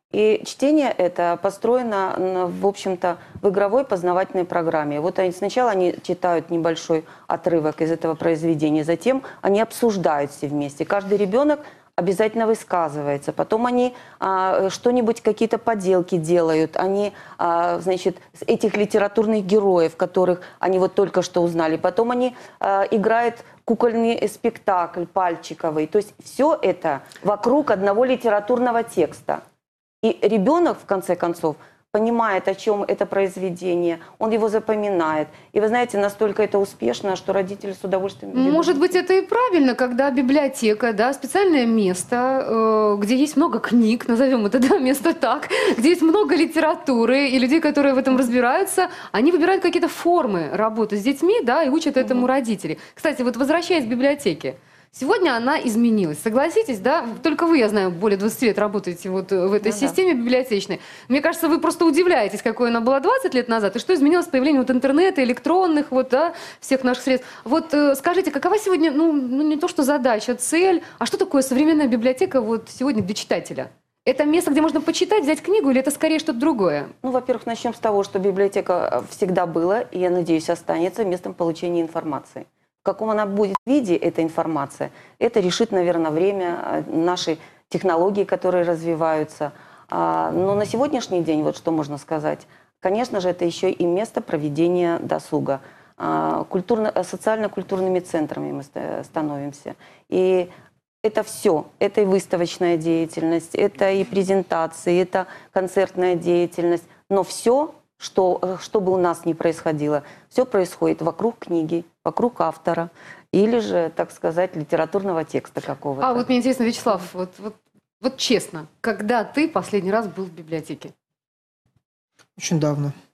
И чтение это построено, на, в общем-то, в игровой познавательной программе. Вот они, сначала они читают небольшой отрывок из этого произведения, затем они обсуждают все вместе. Каждый ребенок обязательно высказывается. Потом они а, что-нибудь, какие-то поделки делают. Они, а, значит, с этих литературных героев, которых они вот только что узнали. Потом они а, играют кукольный спектакль пальчиковый. То есть все это вокруг одного литературного текста. И ребенок, в конце концов, понимает, о чем это произведение, он его запоминает. И вы знаете, настолько это успешно, что родители с удовольствием... ведут Может быть, детей. это и правильно, когда библиотека, да, специальное место, э, где есть много книг, назовем это, да, место так, где есть много литературы, и людей, которые в этом разбираются, они выбирают какие-то формы работы с детьми, да, и учат этому родителей. Кстати, вот возвращаясь к библиотеке, сегодня она изменилась. Согласитесь, да? Только вы, я знаю, более двадцати лет работаете вот в этой Ну да. системе библиотечной. Мне кажется, вы просто удивляетесь, какой она была двадцать лет назад, и что изменилось с появлением вот интернета, электронных, вот, да, всех наших средств. Вот э, скажите, какова сегодня, ну, ну, не то что задача, цель, а что такое современная библиотека вот сегодня для читателя? Это место, где можно почитать, взять книгу, или это скорее что-то другое? Ну, во-первых, начнем с того, что библиотека всегда была, и, я надеюсь, останется местом получения информации. В каком она будет виде, эта информация, это решит, наверное, время, наши технологии, которые развиваются. А, Но на сегодняшний день, вот что можно сказать, конечно же, это еще и место проведения досуга. А, Культурно, социально-культурными центрами мы ста- становимся. И это все. Это и выставочная деятельность, это и презентации, это концертная деятельность. Но все, что, что бы у нас ни происходило, все происходит вокруг книги, вокруг автора или же, так сказать, литературного текста какого-то. А вот мне интересно, Вячеслав, вот, вот, вот честно, когда ты последний раз был в библиотеке? Очень давно.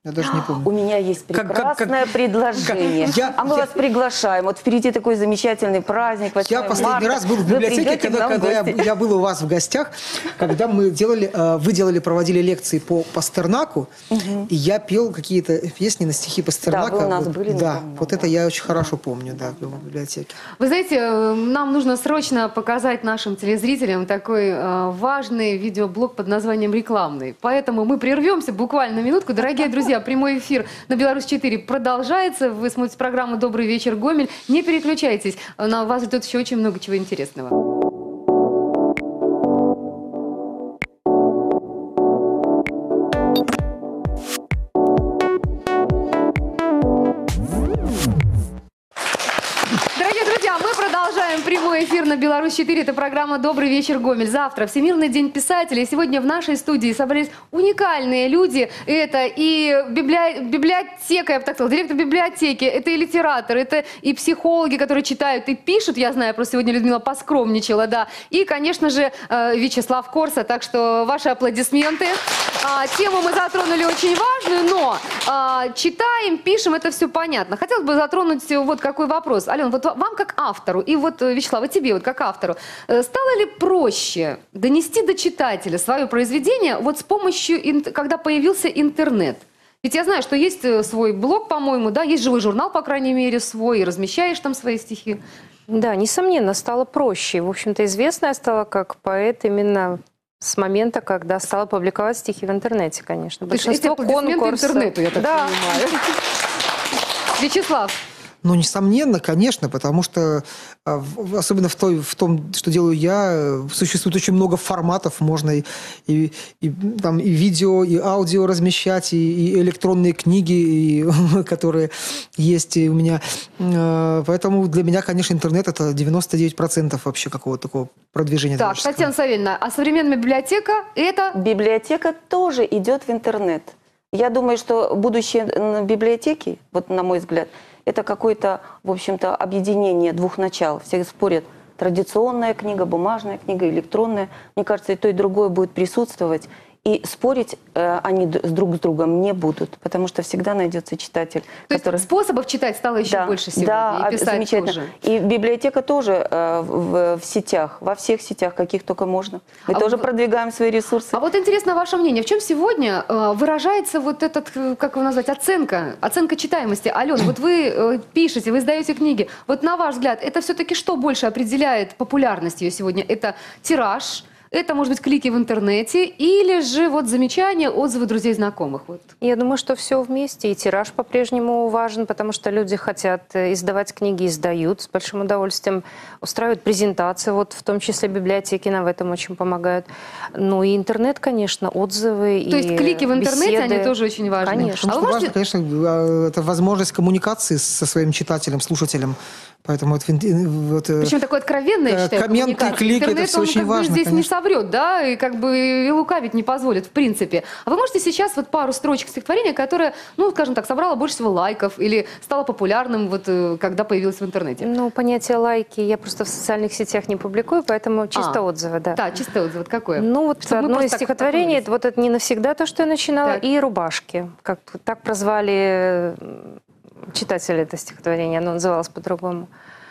Я даже не помню. У меня есть Как- как- прекрасное как- предложение. как- я- а мы я- вас приглашаем. Вот впереди такой замечательный праздник. Я восьмое последний марта. раз был в Вы библиотеке, придете к когда, нам в когда я, гости. я был у вас в гостях, когда мы делали, э, вы делали, проводили лекции по Пастернаку, и я пел какие-то песни на стихи Пастернака. Да, вы у нас Вот, были да, недавно, вот да. это я очень хорошо помню, да, в библиотеке. Вы знаете, э, нам нужно срочно показать нашим телезрителям такой э, важный видеоблог под названием «Рекламный». Поэтому мы прервемся буквально на минутку. Дорогие друзья, прямой эфир на Беларусь четыре продолжается. Вы смотрите программу «Добрый вечер, Гомель». Не переключайтесь, на вас ждет еще очень много чего интересного. Дорогие друзья, мы продолжаем прямой эфир на Беларусь четыре. Это программа «Добрый вечер, Гомель». Завтра Всемирный день писателя. И сегодня в нашей студии собрались уникальные люди. Это и библи... библиотека, я бы так сказала, директор библиотеки, это и литераторы, это и психологи, которые читают и пишут. Я знаю, просто сегодня Людмила поскромничала, да. И, конечно же, Вячеслав Корса. Так что ваши аплодисменты. Тему мы затронули очень важную, но читаем, пишем, это все понятно. Хотелось бы затронуть вот какой вопрос. Алена, вот вам как автору, и вот, Вячеслав, и тебе вот как автору, стало ли проще донести до читателя свое произведение вот с помощью, когда появился интернет? Ведь я знаю, что есть свой блог, по-моему, да, есть живой журнал, по крайней мере, свой, и размещаешь там свои стихи. Да, несомненно, стало проще. В общем-то, известно я стала как поэт именно с момента, когда стала публиковать стихи в интернете, конечно. Большинство аплодисменты интернету, я так да. понимаю. Вячеслав. Ну, несомненно, конечно, потому что, особенно в, той, в том, что делаю я, существует очень много форматов, можно и, и, и, там, и видео, и аудио размещать, и, и электронные книги, и, которые есть у меня. Поэтому для меня, конечно, интернет – это девяносто девять процентов вообще какого-то такого продвижения. Так, Татьяна Савельевна, а современная библиотека – это… Библиотека тоже идет в интернет. Я думаю, что будущее библиотеки, вот на мой взгляд, это какое-то, в общем-то, объединение двух начал. Все спорят, традиционная книга, бумажная книга, электронная. Мне кажется, и то, и другое будет присутствовать. И спорить э, они с друг с другом не будут, потому что всегда найдется читатель. То который... есть способов читать стало еще да, больше сегодня, да, и писать замечательно. тоже. И библиотека тоже э, в, в сетях, во всех сетях, каких только можно. Мы а тоже в... продвигаем свои ресурсы. А вот интересно ваше мнение, в чем сегодня э, выражается вот этот, как его назвать, оценка, оценка читаемости? Алена, вот вы э, пишете, вы издаете книги. Вот на ваш взгляд, это все-таки что больше определяет популярность ее сегодня? Это тираж? Это, может быть, клики в интернете или же вот замечания, отзывы друзей, знакомых? Вот. Я думаю, что все вместе. И тираж по-прежнему важен, потому что люди хотят издавать книги, издают с большим удовольствием, устраивают презентации, вот в том числе библиотеки нам в этом очень помогают. Ну и интернет, конечно, отзывы. То и есть клики в интернете, беседы. они тоже очень важны. Конечно. А вы что можете... важно, конечно, это возможность коммуникации со своим читателем, слушателем. Поэтому вот, вот, Причем такой откровенный, я считаю, комменты, клики, интернет, это все он очень как важно. бы здесь конечно. не соврет, да, и как бы и лукавить не позволит, в принципе. А вы можете сейчас вот пару строчек стихотворения, которое, ну, скажем так, собрало больше всего лайков или стало популярным, вот, когда появилось в интернете? Ну, понятие лайки я просто в социальных сетях не публикую, поэтому чисто а, отзывы, да. Да, чисто отзывы. Вот какое? Ну, вот Чтобы одно из так стихотворений, это вот это «Не навсегда» то, что я начинала, так. и «Рубашки». Как так прозвали читатели это стихотворение, оно называлось по-другому.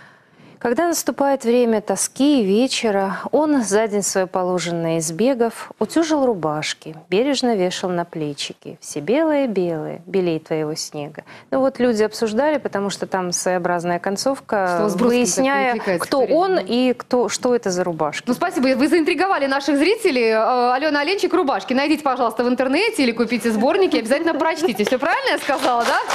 Когда наступает время тоски и вечера, он за день свой положенный избегов утюжил рубашки, бережно вешал на плечики. Все белые-белые, белей твоего снега. Ну вот люди обсуждали, потому что там своеобразная концовка, выясняя, кто он и кто, что это за рубашки. Ну, спасибо, вы заинтриговали наших зрителей. Алена Оленчик, рубашки. Найдите, пожалуйста, в интернете или купите сборники, обязательно прочтите. Все правильно я сказала, да?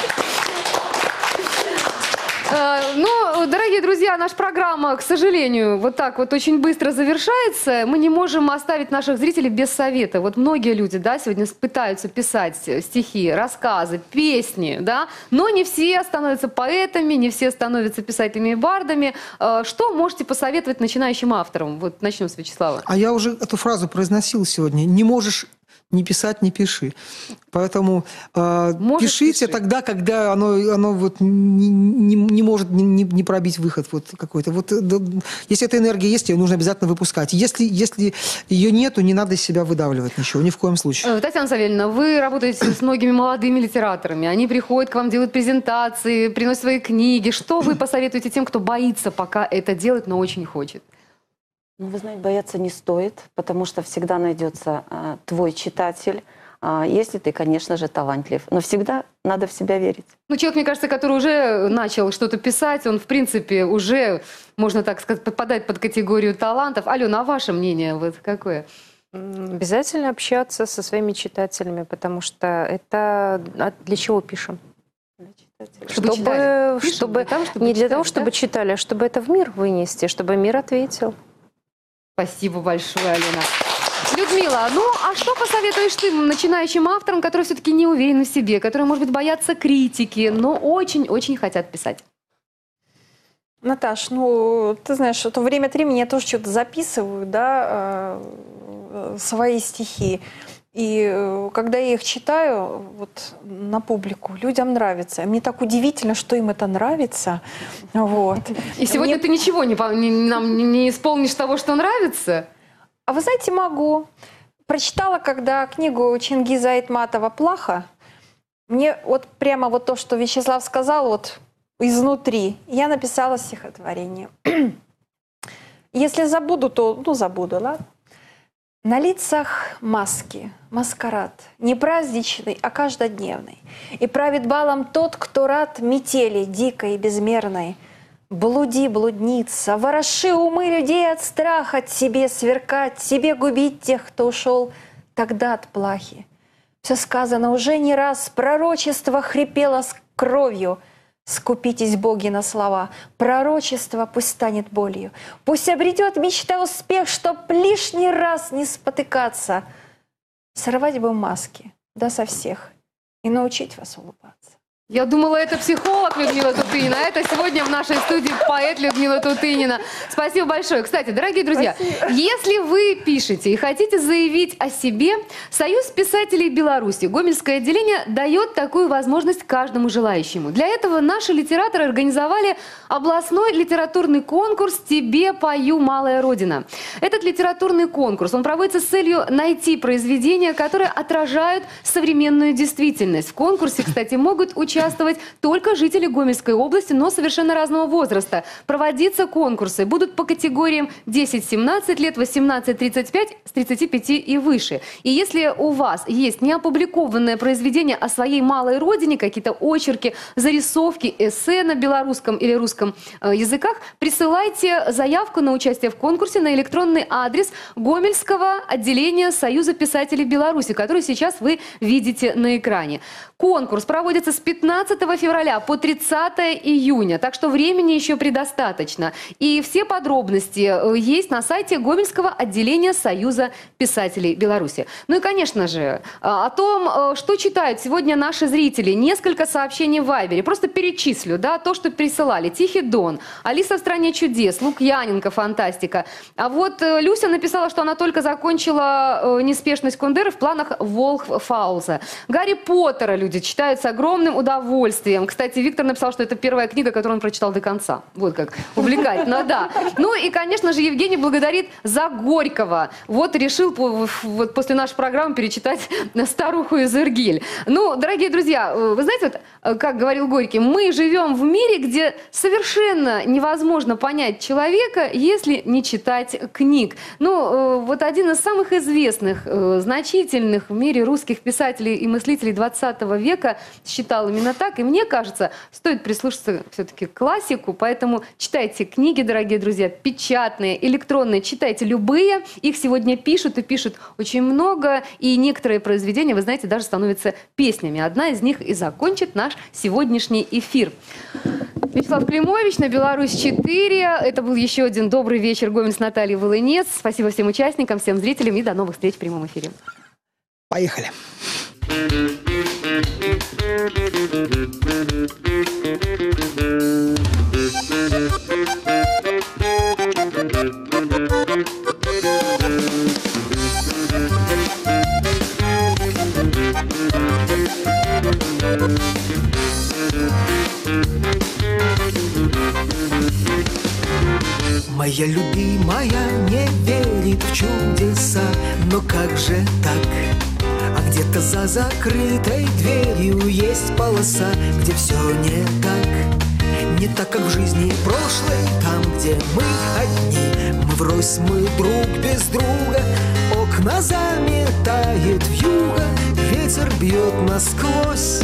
Ну, дорогие друзья, наша программа, к сожалению, вот так вот очень быстро завершается. Мы не можем оставить наших зрителей без совета. Вот многие люди, да, сегодня пытаются писать стихи, рассказы, песни, да, но не все становятся поэтами, не все становятся писателями и бардами. Что можете посоветовать начинающим авторам? Вот начнем с Вячеслава. А я уже эту фразу произносил сегодня. Не можешь... не писать, не пиши. Поэтому э, Может, пишите пиши. тогда, когда оно, оно вот не, не, не может не, не пробить выход вот какой-то. Вот, да, если эта энергия есть, ее нужно обязательно выпускать. Если, если ее нету, не надо из себя выдавливать ничего, ни в коем случае. Татьяна Савельевна, вы работаете с многими молодыми литераторами. Они приходят к вам, делают презентации, приносят свои книги. Что вы посоветуете тем, кто боится пока это делать, но очень хочет? Ну, вы знаете, бояться не стоит, потому что всегда найдется а, твой читатель, а, если ты, конечно же, талантлив. Но всегда надо в себя верить. Ну, человек, мне кажется, который уже начал что-то писать, он, в принципе, уже, можно так сказать, подпадает под категорию талантов. Алена, а ваше мнение вот какое? Обязательно общаться со своими читателями, потому что это а для чего пишем? Чтобы Чтобы, читали. Пишем чтобы, для того, чтобы не для читали, того, чтобы да? читали, а чтобы это в мир вынести, чтобы мир ответил. Спасибо большое, Алена. Людмила, ну а что посоветуешь ты начинающим авторам, которые все-таки не уверены в себе, которые, может быть, боятся критики, но очень-очень хотят писать? Наташ, ну, ты знаешь, что время от времени я тоже что-то записываю, да, э, свои стихи. И э, когда я их читаю вот, на публику, людям нравится. Мне так удивительно, что им это нравится. Вот. И сегодня Мне... ты ничего не, не, нам не, не исполнишь того, что нравится? А вы знаете, могу. Прочитала, когда книгу Чингиза Айтматова «Плаха», мне вот прямо вот то, что Вячеслав сказал, вот изнутри, я написала стихотворение. Если забуду, то, ну, забуду, ладно? На лицах маски, маскарад, не праздничный, а каждодневный. И правит балом тот, кто рад метели дикой и безмерной. Блуди, блудница, вороши умы людей от страха, тебе сверкать, тебе губить тех, кто ушел тогда от плахи. Все сказано уже не раз, пророчество хрипело с кровью. Скупитесь, боги, на слова. Пророчество пусть станет болью. Пусть обретет мечта успех, чтоб лишний раз не спотыкаться. Сорвать бы маски, да со всех, и научить вас улыбаться. Я думала, это психолог Людмила Тутынина, а это сегодня в нашей студии поэт Людмила Тутынина. Спасибо большое. Кстати, дорогие друзья, Спасибо. если вы пишете и хотите заявить о себе, Союз писателей Беларуси, Гомельское отделение, дает такую возможность каждому желающему. Для этого наши литераторы организовали областной литературный конкурс «Тебе пою, малая Родина». Этот литературный конкурс, он проводится с целью найти произведения, которые отражают современную действительность. В конкурсе, кстати, могут участвовать участвовать только жители Гомельской области, но совершенно разного возраста. Проводиться конкурсы будут по категориям десять-семнадцать лет, восемнадцать-тридцать пять, с тридцати пяти и выше. И если у вас есть неопубликованное произведение о своей малой родине, какие-то очерки, зарисовки, эссе на белорусском или русском э, языках, присылайте заявку на участие в конкурсе на электронный адрес Гомельского отделения Союза писателей Беларуси, который сейчас вы видите на экране. Конкурс проводится с пятнадцатого февраля по тридцатое июня, так что времени еще предостаточно. И все подробности есть на сайте Гомельского отделения Союза писателей Беларуси. Ну и, конечно же, о том, что читают сегодня наши зрители. Несколько сообщений в Вайбере. Просто перечислю, да, то, что присылали. «Тихий Дон», «Алиса в стране чудес», Лукьяненко, фантастика. А вот Люся написала, что она только закончила «Неспешность Кундеры», в планах Волхв-Фауза. Гарри Поттера люди читают с огромным удовольствием. Кстати, Виктор написал, что это первая книга, которую он прочитал до конца. Вот как увлекательно, да. Ну и, конечно же, Евгений благодарит за Горького. Вот решил вот после нашей программы перечитать «Старуху из Иргиль». Ну, дорогие друзья, вы знаете, вот, как говорил Горький, мы живем в мире, где совершенно невозможно понять человека, если не читать книг. Ну, вот один из самых известных, значительных в мире русских писателей и мыслителей двадцатого века считал именно так. И мне кажется, стоит прислушаться все-таки к классику, поэтому читайте книги, дорогие друзья, печатные, электронные, читайте любые. Их сегодня пишут и пишут очень много, и некоторые произведения, вы знаете, даже становятся песнями. Одна из них и закончит наш сегодняшний эфир. Вячеслав Климович на Беларусь четыре. Это был еще один добрый вечер. Гомель с Натальей Волынец. Спасибо всем участникам, всем зрителям и до новых встреч в прямом эфире. Поехали. Моя любимая не верит в чудеса, но как же так? А где-то за закрытой дверью есть полоса, где все не так. Не так, как в жизни прошлой, там, где мы одни. Мы врозь, мы друг без друга. Окна заметает вьюга, ветер бьет насквозь.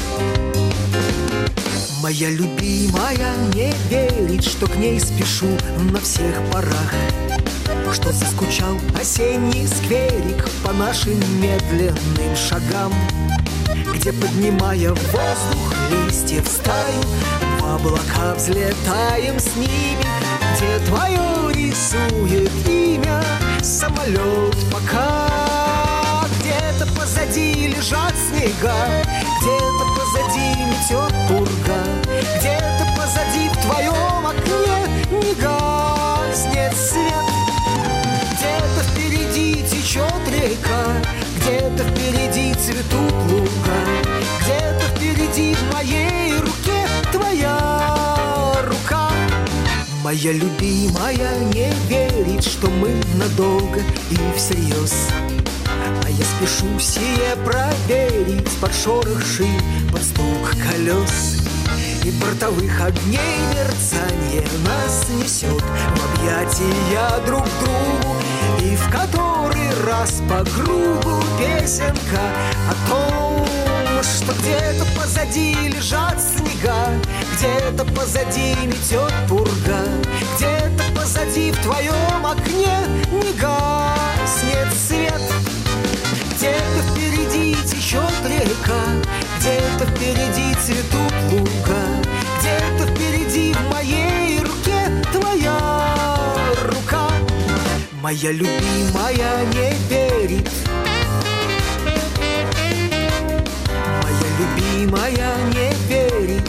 Моя любимая не верит, что к ней спешу на всех парах, что заскучал осенний скверик по нашим медленным шагам, где, поднимая в воздух листьев стаю, в облака взлетаем с ними, где твое рисует имя самолет пока. Где-то позади лежат снега, где-то позади метет пурга, где-то позади в твоем окне не гаснет свет. Где-то впереди течет река, где-то впереди цветут луга, где-то впереди в моей руке твоя рука. Моя любимая не верит, что мы надолго и всерьез. А я спешу сие проверить под шорох шин, под стук колес. И бортовых огней мерцанье нас несет в объятия друг к другу, и в который раз по кругу песенка о том, что где-то позади лежат снега, где-то позади метет пурга, где-то позади в твоем окне не гаснет свет. Где-то впереди течет река, где-то впереди цветут луга, где-то впереди в моей руке твоя рука. Моя любимая не верит, моя любимая не верит.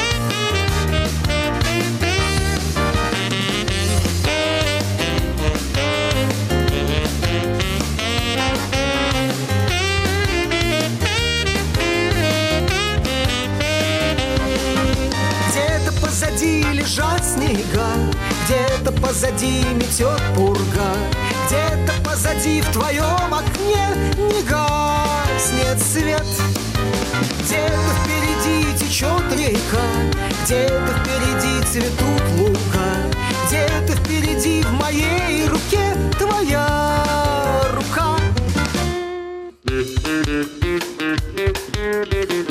Позади лежат снега, где-то позади метет пурга, где-то позади в твоем окне не гаснет свет. Где-то впереди течет река, где-то впереди цветут луга, где-то впереди в моей руке твоя рука.